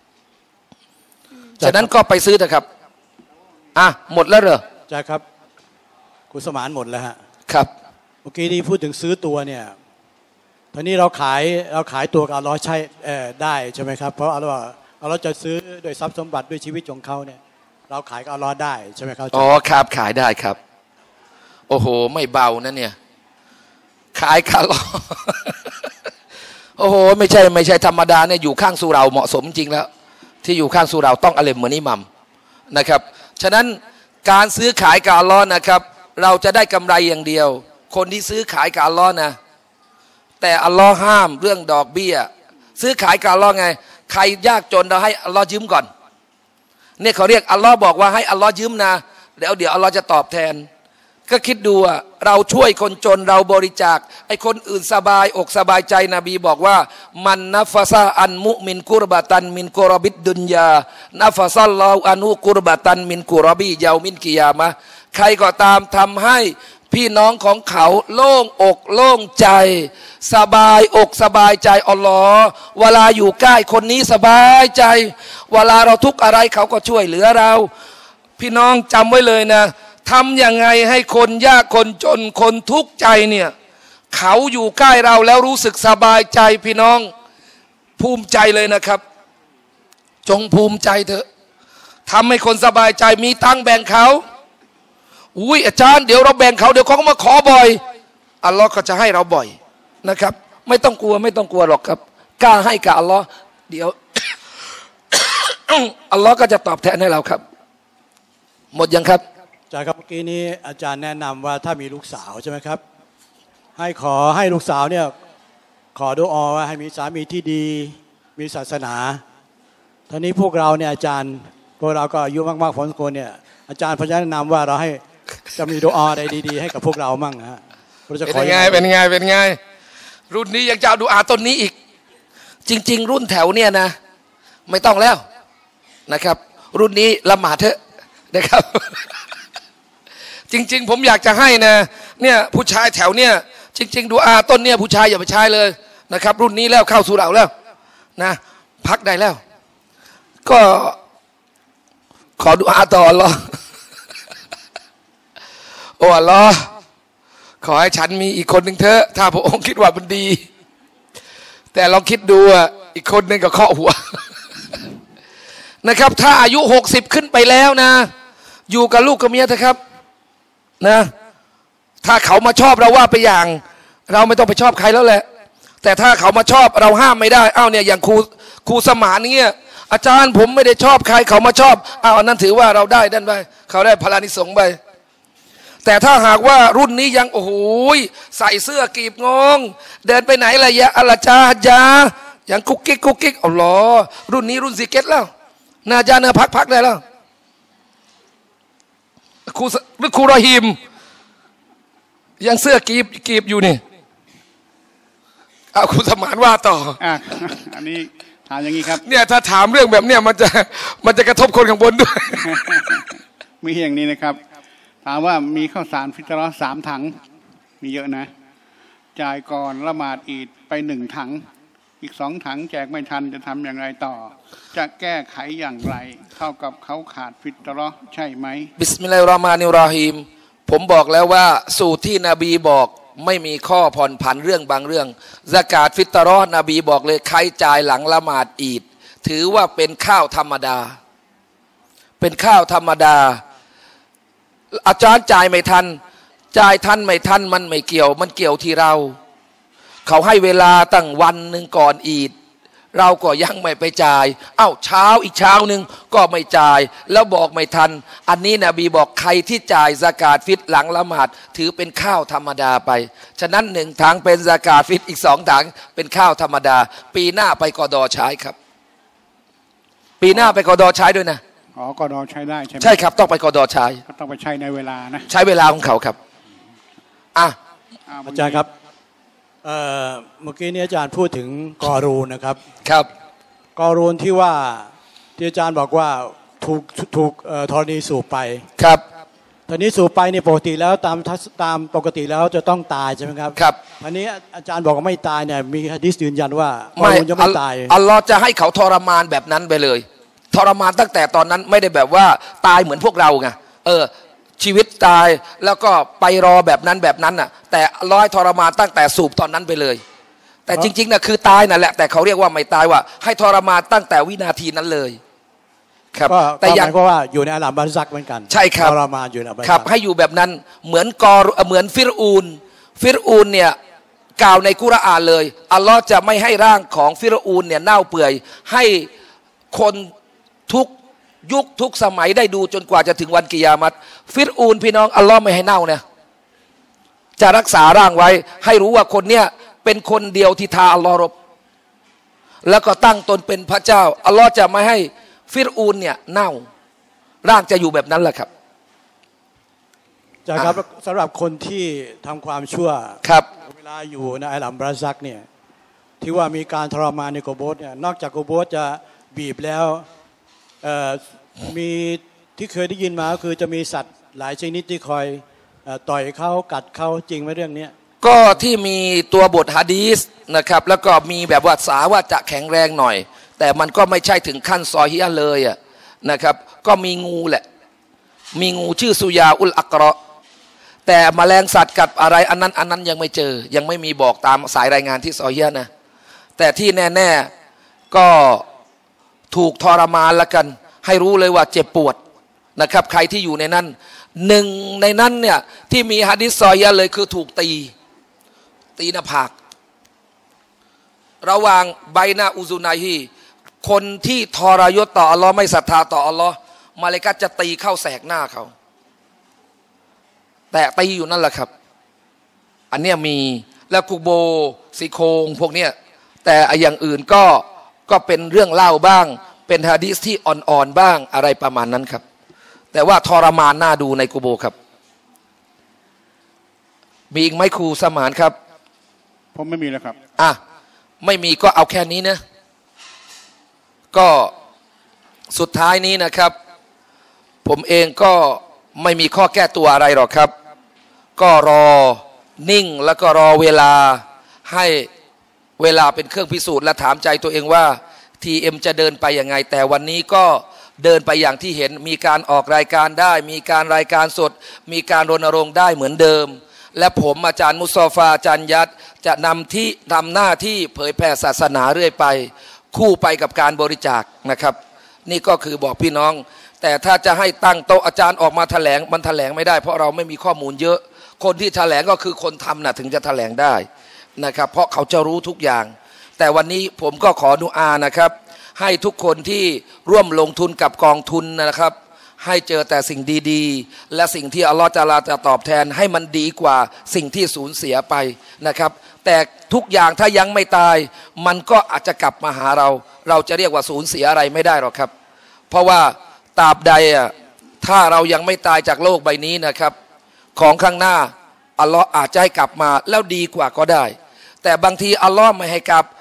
ฉะนั้นก็ไปซื้อเถอะครับอ่ะหมดแล้วเหรอใช่ครับคุณสมานหมดแล้วฮะครับเมื่อกี้ที่พูดถึงซื้อตัวเนี่ยตอนนี้เราขายเราขายตัวกับอัลเลาะห์ใช่ได้ใช่ไหมครับเพราะอัลเลาะห์อัลเลาะห์จะซื้อด้วยทรัพย์สมบัติด้วยชีวิตของเขาเนี่ยเราขายกับอัลเลาะห์ได้ใช่ไหมครับอ๋อครับขายได้ครับโอ้โหไม่เบานะเนี่ยขายกับอัลเลาะห์โอ้โหไม่ใช่ไม่ใช่ธรรมดาเนี่ยอยู่ข้างสุเราเหมาะสมจริงแล้วที่อยู่ข้างสุเราต้องอาเลมเหมือนอิหมัมนะครับฉะนั้นการซื้อขายกับอัลเลาะห์นะครับเราจะได้กำไรอย่างเดียวคนที่ซื้อขายกับอัลเลาะห์นะแต่อัลเลาะห์ห้ามเรื่องดอกเบี้ยซื้อขายกับอัลเลาะห์ไงใครยากจนเราให้อัลเลาะห์ยืมก่อนเนี่ยเขาเรียกอัลเลาะห์บอกว่าให้อัลเลาะห์ยืมนะเดี๋ยวเดี๋ยวอัลเลาะห์จะตอบแทนก็คิดดูอ่ะเราช่วยคนจนเราบริจาคไอ้คนอื่นสบายอกสบายใจนบีบอกว่ามันนัฟซาอันมุมินกุรบะตันมินกุรบิดดุนยานัฟซัลลอฮุอานุกุรบะตันมินกุรบีเยามินกิยามะใครก็ตามทำให้พี่น้องของเขาโล่งอกโล่งใจสบายอกสบายใจอัลลอฮ์เวลาอยู่ใกล้คนนี้สบายใจเวลาเราทุกข์อะไรเขาก็ช่วยเหลือเราพี่น้องจำไว้เลยนะทำยังไงให้คนยากคนจนคนทุกข์ใจเนี่ยเขาอยู่ใกล้เราแล้วรู้สึกสบายใจพี่น้องภูมิใจเลยนะครับจงภูมิใจเถอะทำให้คนสบายใจมีตังแบ่งเขาอุ้ยอาจารย์เดี๋ยวเราแบ่งเขาเดี๋ยวเขาก็มาขอบ่อยอัลลอฮ์ก็จะให้เราบ่อยนะครับไม่ต้องกลัวไม่ต้องกลัวหรอกครับกล้าให้กับอัลลอฮ์เดี๋ยว อัลลอฮ์ก็จะตอบแทนให้เราครับหมดยังครับอาจารย์ครับเมื่อกี้นี้อาจารย์แนะนำว่าถ้ามีลูกสาวใช่ไหมครับให้ขอให้ลูกสาวเนี่ยขอดุอาว่าให้มีสามีที่ดีมีศาสนาตอนนี้พวกเราเนี่ยอาจารย์พวกเราก็อายุมากๆพอสมควรเนี่ยอาจารย์พยายามแนะนำว่าเราให้จะมีดุอาอะไรดีๆให้กับพวกเรามั่งฮะเป็นไงเป็นไงเป็นไงรุ่นนี้ยังจะเอาดุอาต้นนี้อีกจริงๆรุ่นแถวเนี่ยนะไม่ต้องแล้วนะครับรุ่นนี้ละหมาดเถอะนะครับจริงๆผมอยากจะให้นะเนี่ยผู้ชายแถวเนี่ยจริงๆดุอาต้นเนี่ยผู้ชายอย่าไปใช้เลยนะครับรุ่นนี้แล้วเข้าสู่เราแล้วนะพักได้แล้วก็ขอดุอาต่ออัลลอฮ์โอ้อัลลอฮ์ขอให้ฉันมีอีกคนหนึ่งเถอะถ้าพระองค์คิดว่ามันดีแต่ลองคิดดูอ่ะอีกคนหนึ่งก็เคาะหัวนะครับถ้าอายุหกสิบขึ้นไปแล้วนะอยู่กับลูกกับเมียเถอะครับนะถ้าเขามาชอบเราว่าไปอย่างเราไม่ต้องไปชอบใครแล้วแหละแต่ถ้าเขามาชอบเราห้ามไม่ได้อ้าวเนี่ยอย่างครูครูสมานเนี่ยอาจารย์ผมไม่ได้ชอบใครเขามาชอบอ้าวนั่นถือว่าเราได้ดันไปเขาได้พลานิสงไปแต่ถ้าหากว่ารุ่นนี้ยังโอ้โหใส่เสื้อกีบงงเดินไปไหนละยะอัลจาจาอย่างกุ๊กกิ๊กกุ๊กกิ๊กอ๋อหรอรุ่นนี้รุ่นซีเกตแล้วน่าจะเนื้อพักพักได้แล้วครูหรือครูรอฮิมยังเสื้อกีบกีบอยู่นี่เอาครูสมานว่าต่ออ่ะอันนี้ถามอย่างนี้ครับเนี่ยถ้าถามเรื่องแบบเนี้ยมันจะมันจะกระทบคนข้างบนด้วยมีอย่างนี้นะครับถามว่ามีข้าวสารฟิตรอสามถังมีเยอะนะจ่ายก่อนละหมาดอีดไปหนึ่งถังอีกสองถังแจกไม่ทันจะทำอย่างไรต่อจะแก้ไขอย่างไรเท่ากับเขาขาดฟิตรอใช่ไหมบิสมิลลาฮิรเราะห์มานิรเราะฮีมผมบอกแล้วว่าสูตรที่นบีบอกไม่มีข้อผ่อนผันเรื่องบางเรื่องซะกาตฟิตรอนบีบอกเลยใครจ่ายหลังละหมาดอีดถือว่าเป็นข้าวธรรมดาเป็นข้าวธรรมดาอาจารย์จ่ายไม่ทันจ่ายทันไม่ทันมันไม่เกี่ยวมันเกี่ยวที่เราเขาให้เวลาตั้งวันหนึ่งก่อนอีดเราก็ยังไม่ไปจ่ายเอ้าเช้าอีกเช้าหนึ่งก็ไม่จ่ายแล้วบอกไม่ทันอันนี้นบีบอกใครที่จ่ายซะกาตฟิตหลังละหมาดถือเป็นข้าวธรรมดาไปฉะนั้นหนึ่งถังเป็นซะกาตฟิตอีกสองถังเป็นข้าวธรรมดาปีหน้าไปกอดอใช้ครับปีหน้าไปกอดอใช้ด้วยนะอ๋อกอดอใช้ได้ใช่ไหมใช่ครับต้องไปกอดอใช้ก็ต้องไปใช้ในเวลานะใช้เวลาของเขาครับอ่ะอาจารย์ครับเมื่อกี้นี้อาจารย์พูดถึงกอรูนนะครับครับกอรูนที่ว่าที่อาจารย์บอกว่าถูกถูกธรณีสูบไปครับธรณีสูบไปนี่ปกติแล้วตามตามปกติแล้วจะต้องตายใช่ไหมครับครับอันนี้อาจารย์บอกว่าไม่ตายเนี่ยมีหะดีษยืนยันว่ากอรูนจะไม่ตายอัลลอฮ์จะให้เขาทรมานแบบนั้นไปเลยทรมานตั้งแต่ตอนนั้นไม่ได้แบบว่าตายเหมือนพวกเราไงเออชีวิตตายแล้วก็ไปรอแบบนั้นแบบนั้นน่ะแต่ร้อยทรมานตั้งแต่สูบตอนนั้นไปเลยแต่จริงๆน่ะคือตายนั่นแหละแต่เขาเรียกว่าไม่ตายว่าให้ทรมานตั้งแต่วินาทีนั้นเลยครับแต่ยังเพราะว่าอยู่ในอาลัมบาซักเหมือนกันใช่ครับทรมานอยู่ในอาลัมบาซักครับให้อยู่แบบนั้นเหมือนกอเหมือนฟิรอูนฟิรอูนเนี่ยกล่าวในกุรอานเลยอัลลอฮ์จะไม่ให้ร่างของฟิรอูนเนี่ยเน่าเปื่อยให้คนทุกยุคทุกสมัยได้ดูจนกว่าจะถึงวันกิยามัตฟิรอูนพี่น้องอัลลอฮ์ไม่ให้เน่าเนี่ยจะรักษาร่างไว้ให้รู้ว่าคนเนี้ยเป็นคนเดียวที่ทาอัลลอฮ์รบแล้วก็ตั้งตนเป็นพระเจ้าอัลลอฮ์จะไม่ให้ฟิรอูนเนี่ยเน่าร่างจะอยู่แบบนั้นแหละครับจะครับสำหรับคนที่ทำความชั่วครับเวลาอยู่ในอาลัมบาซักเนี่ยที่ว่ามีการทรมานในโกโบสเนี่ยนอกจากโกโบสจะบีบแล้วมีที่เคยได้ยินมาก็คือจะมีสัตว์หลายชนิดที่คอยต่อยเขากัดเขาจริงไหมเรื่องนี้ก็ที่มีตัวบทหะดีษนะครับแล้วก็มีแบบว่าสาว่าจะแข็งแรงหน่อยแต่มันก็ไม่ใช่ถึงขั้นซอฮีฮ์เลยอ่ะนะครับก็มีงูแหละมีงูชื่อสุยาอุลอักเราะห์แต่แมลงสัตว์กัดอะไรอันนั้นอันนั้นยังไม่เจอยังไม่มีบอกตามสายรายงานที่ซอฮีฮ์นะแต่ที่แน่ๆก็ถูกทรมานละกันให้รู้เลยว่าเจ็บปวดนะครับใครที่อยู่ในนั้นหนึ่งในนั้นเนี่ยที่มีหะดีษซอฮีฮ์เลยคือถูกตีตีหน้าผากระหว่างใบหน้าอุซุนัยฮีคนที่ทรยศต่ออัลลอฮ์ไม่ศรัทธาต่ออัลลอฮ์มาเลกัตจะตีเข้าแสกหน้าเขาแต่ตีอยู่นั่นแหละครับอันเนี้ยมีแล้วกุโบซี่โครงพวกเนี้ยแต่อย่างอื่นก็ก็เป็นเรื่องเล่าบ้างเป็นหะดีษที่อ่อนๆบ้างอะไรประมาณนั้นครับแต่ว่าทรมานน่าดูในกุโบครับมีอีกไหมครูสมานครับผมไม่มีแล้วครับอ่ะไม่มีก็เอาแค่นี้นะก็สุดท้ายนี้นะครับผมเองก็ไม่มีข้อแก้ตัวอะไรหรอกครับก็รอนิ่งแล้วก็รอเวลาให้เวลาเป็นเครื่องพิสูจน์และถามใจตัวเองว่า ที เอ็ม จะเดินไปยังไงแต่วันนี้ก็เดินไปอย่างที่เห็นมีการออกรายการได้มีการรายการสดมีการรณรงค์ได้เหมือนเดิมและผมอาจารย์มุศอฟาอาจารย์ยัดจะนำที่ทำหน้าที่เผยแผ่ศาสนาเรื่อยไปคู่ไปกับการบริจาคนะครับนี่ก็คือบอกพี่น้องแต่ถ้าจะให้ตั้งโต๊ะอาจารย์ออกมาแถลงมันแถลงไม่ได้เพราะเราไม่มีข้อมูลเยอะคนที่แถลงก็คือคนทำน่ะถึงจะแถลงได้นะครับเพราะเขาจะรู้ทุกอย่างแต่วันนี้ผมก็ขอดุอานะครับให้ทุกคนที่ร่วมลงทุนกับกองทุนนะครับให้เจอแต่สิ่งดีๆและสิ่งที่อัลลอฮฺตะอาลาจะตอบแทนให้มันดีกว่าสิ่งที่สูญเสียไปนะครับแต่ทุกอย่างถ้ายังไม่ตายมันก็อาจจะกลับมาหาเราเราจะเรียกว่าสูญเสียอะไรไม่ได้หรอกครับเพราะว่าตราบใดอ่ะถ้าเรายังไม่ตายจากโลกใบนี้นะครับของข้างหน้าอัลลอฮฺอาจจะให้กลับมาแล้วดีกว่าก็ได้แต่บางทีอัลลอฮฺไม่ให้กลับ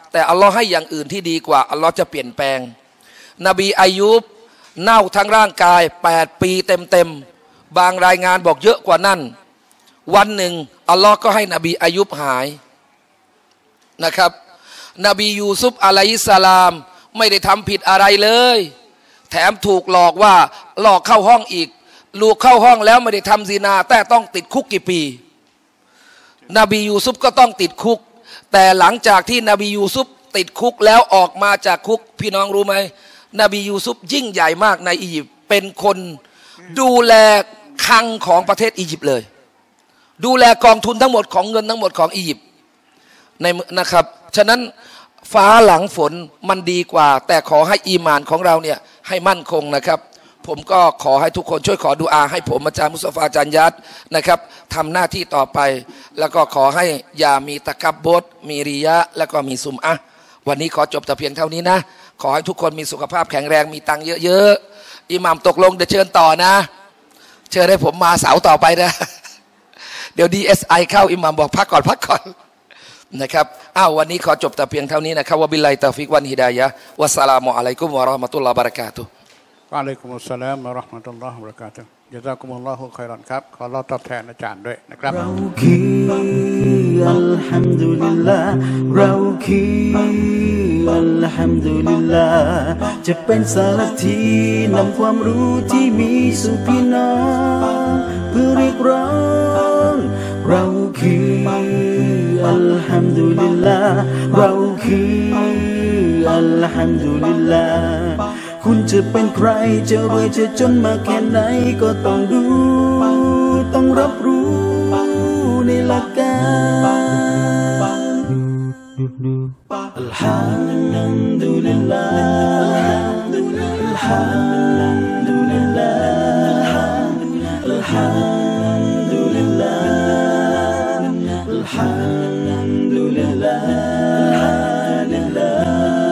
แต่อัลลอฮ์ให้อย่างอื่นที่ดีกว่าอัลลอฮ์จะเปลี่ยนแปลงนบีอายุบเน่าทั้งร่างกายแปดปีเต็มๆบางรายงานบอกเยอะกว่านั้นวันหนึ่งอัลลอฮ์ก็ให้นบีอายุบหายนะครับนบียูซุฟอะลัยฮิสสลามไม่ได้ทำผิดอะไรเลยแถมถูกหลอกว่าหลอกเข้าห้องอีกลูกเข้าห้องแล้วไม่ได้ทำซินาแต่ต้องติดคุกกี่ปีนบียูซุฟก็ต้องติดคุกแต่หลังจากที่นบียูซุฟติดคุกแล้วออกมาจากคุกพี่น้องรู้ไหมนบียูซุฟยิ่งใหญ่มากในอียิปต์เป็นคนดูแลคลังของประเทศอียิปต์เลยดูแลกองทุนทั้งหมดของเงินทั้งหมดของอียิปต์ในนะครับฉะนั้นฟ้าหลังฝนมันดีกว่าแต่ขอให้อีหม่านของเราเนี่ยให้มั่นคงนะครับผมก็ขอให้ทุกคนช่วยขอดุอาให้ผมอาจารย์มุสตฟาอาจารย์ยัดนะครับทำหน้าที่ต่อไปแล้วก็ขอให้อย่ามีตะกับบดมีริยะแล้วก็มีซุมอะห์วันนี้ขอจบแต่เพียงเท่านี้นะขอให้ทุกคนมีสุขภาพแข็งแรงมีตังค์เยอะๆอิหม่ามตกลงเดี๋ยวเชิญต่อนะเชิญให้ผมมาเสาต่อไปนะเดี๋ยว ดี เอส ไอ เข้าอิหม่ามบอกพักก่อนพักก่อนนะครับอ้าววันนี้ขอจบแต่เพียงเท่านี้นะครับวะบิลลาฮิตอฟิกวันฮิดายะฮ์วัสสลามุอะลัยกุมวะเราะห์มะตุลลอฮ์วะบะเราะกาตุฮ์วะอะลัยกุมุสสลามวะเราะห์มะตุลลอฮ์วะบะเราะกาตุฮ์ญะซากุมุลลอฮุค็อยรอนครับขอเราตอบแทนอาจารย์ด้วยนะครับเราคืออัลฮัมดุลิลลาห์เราคืออัลฮัมดุลิลลาห์จะเป็นสารทีนำความรู้ที่มีสู่พี่น้องเพื่อเรียกร้องเราคืออัลฮัมดุลิลลาห์เราคืออัลฮัมดุลิลลาห์คุณจะเป็นใครจะรวยจะจนมาแค่ไหนก็ต้องดูต้องรับรู้ในหลักการอัลฮัมดุลิลลาห์อัลฮัมดุลิลลาห์อัลฮัมดุลิลลาห์อัลฮัมดุลิลลาห์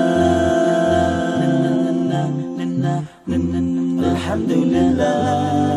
الحمد لله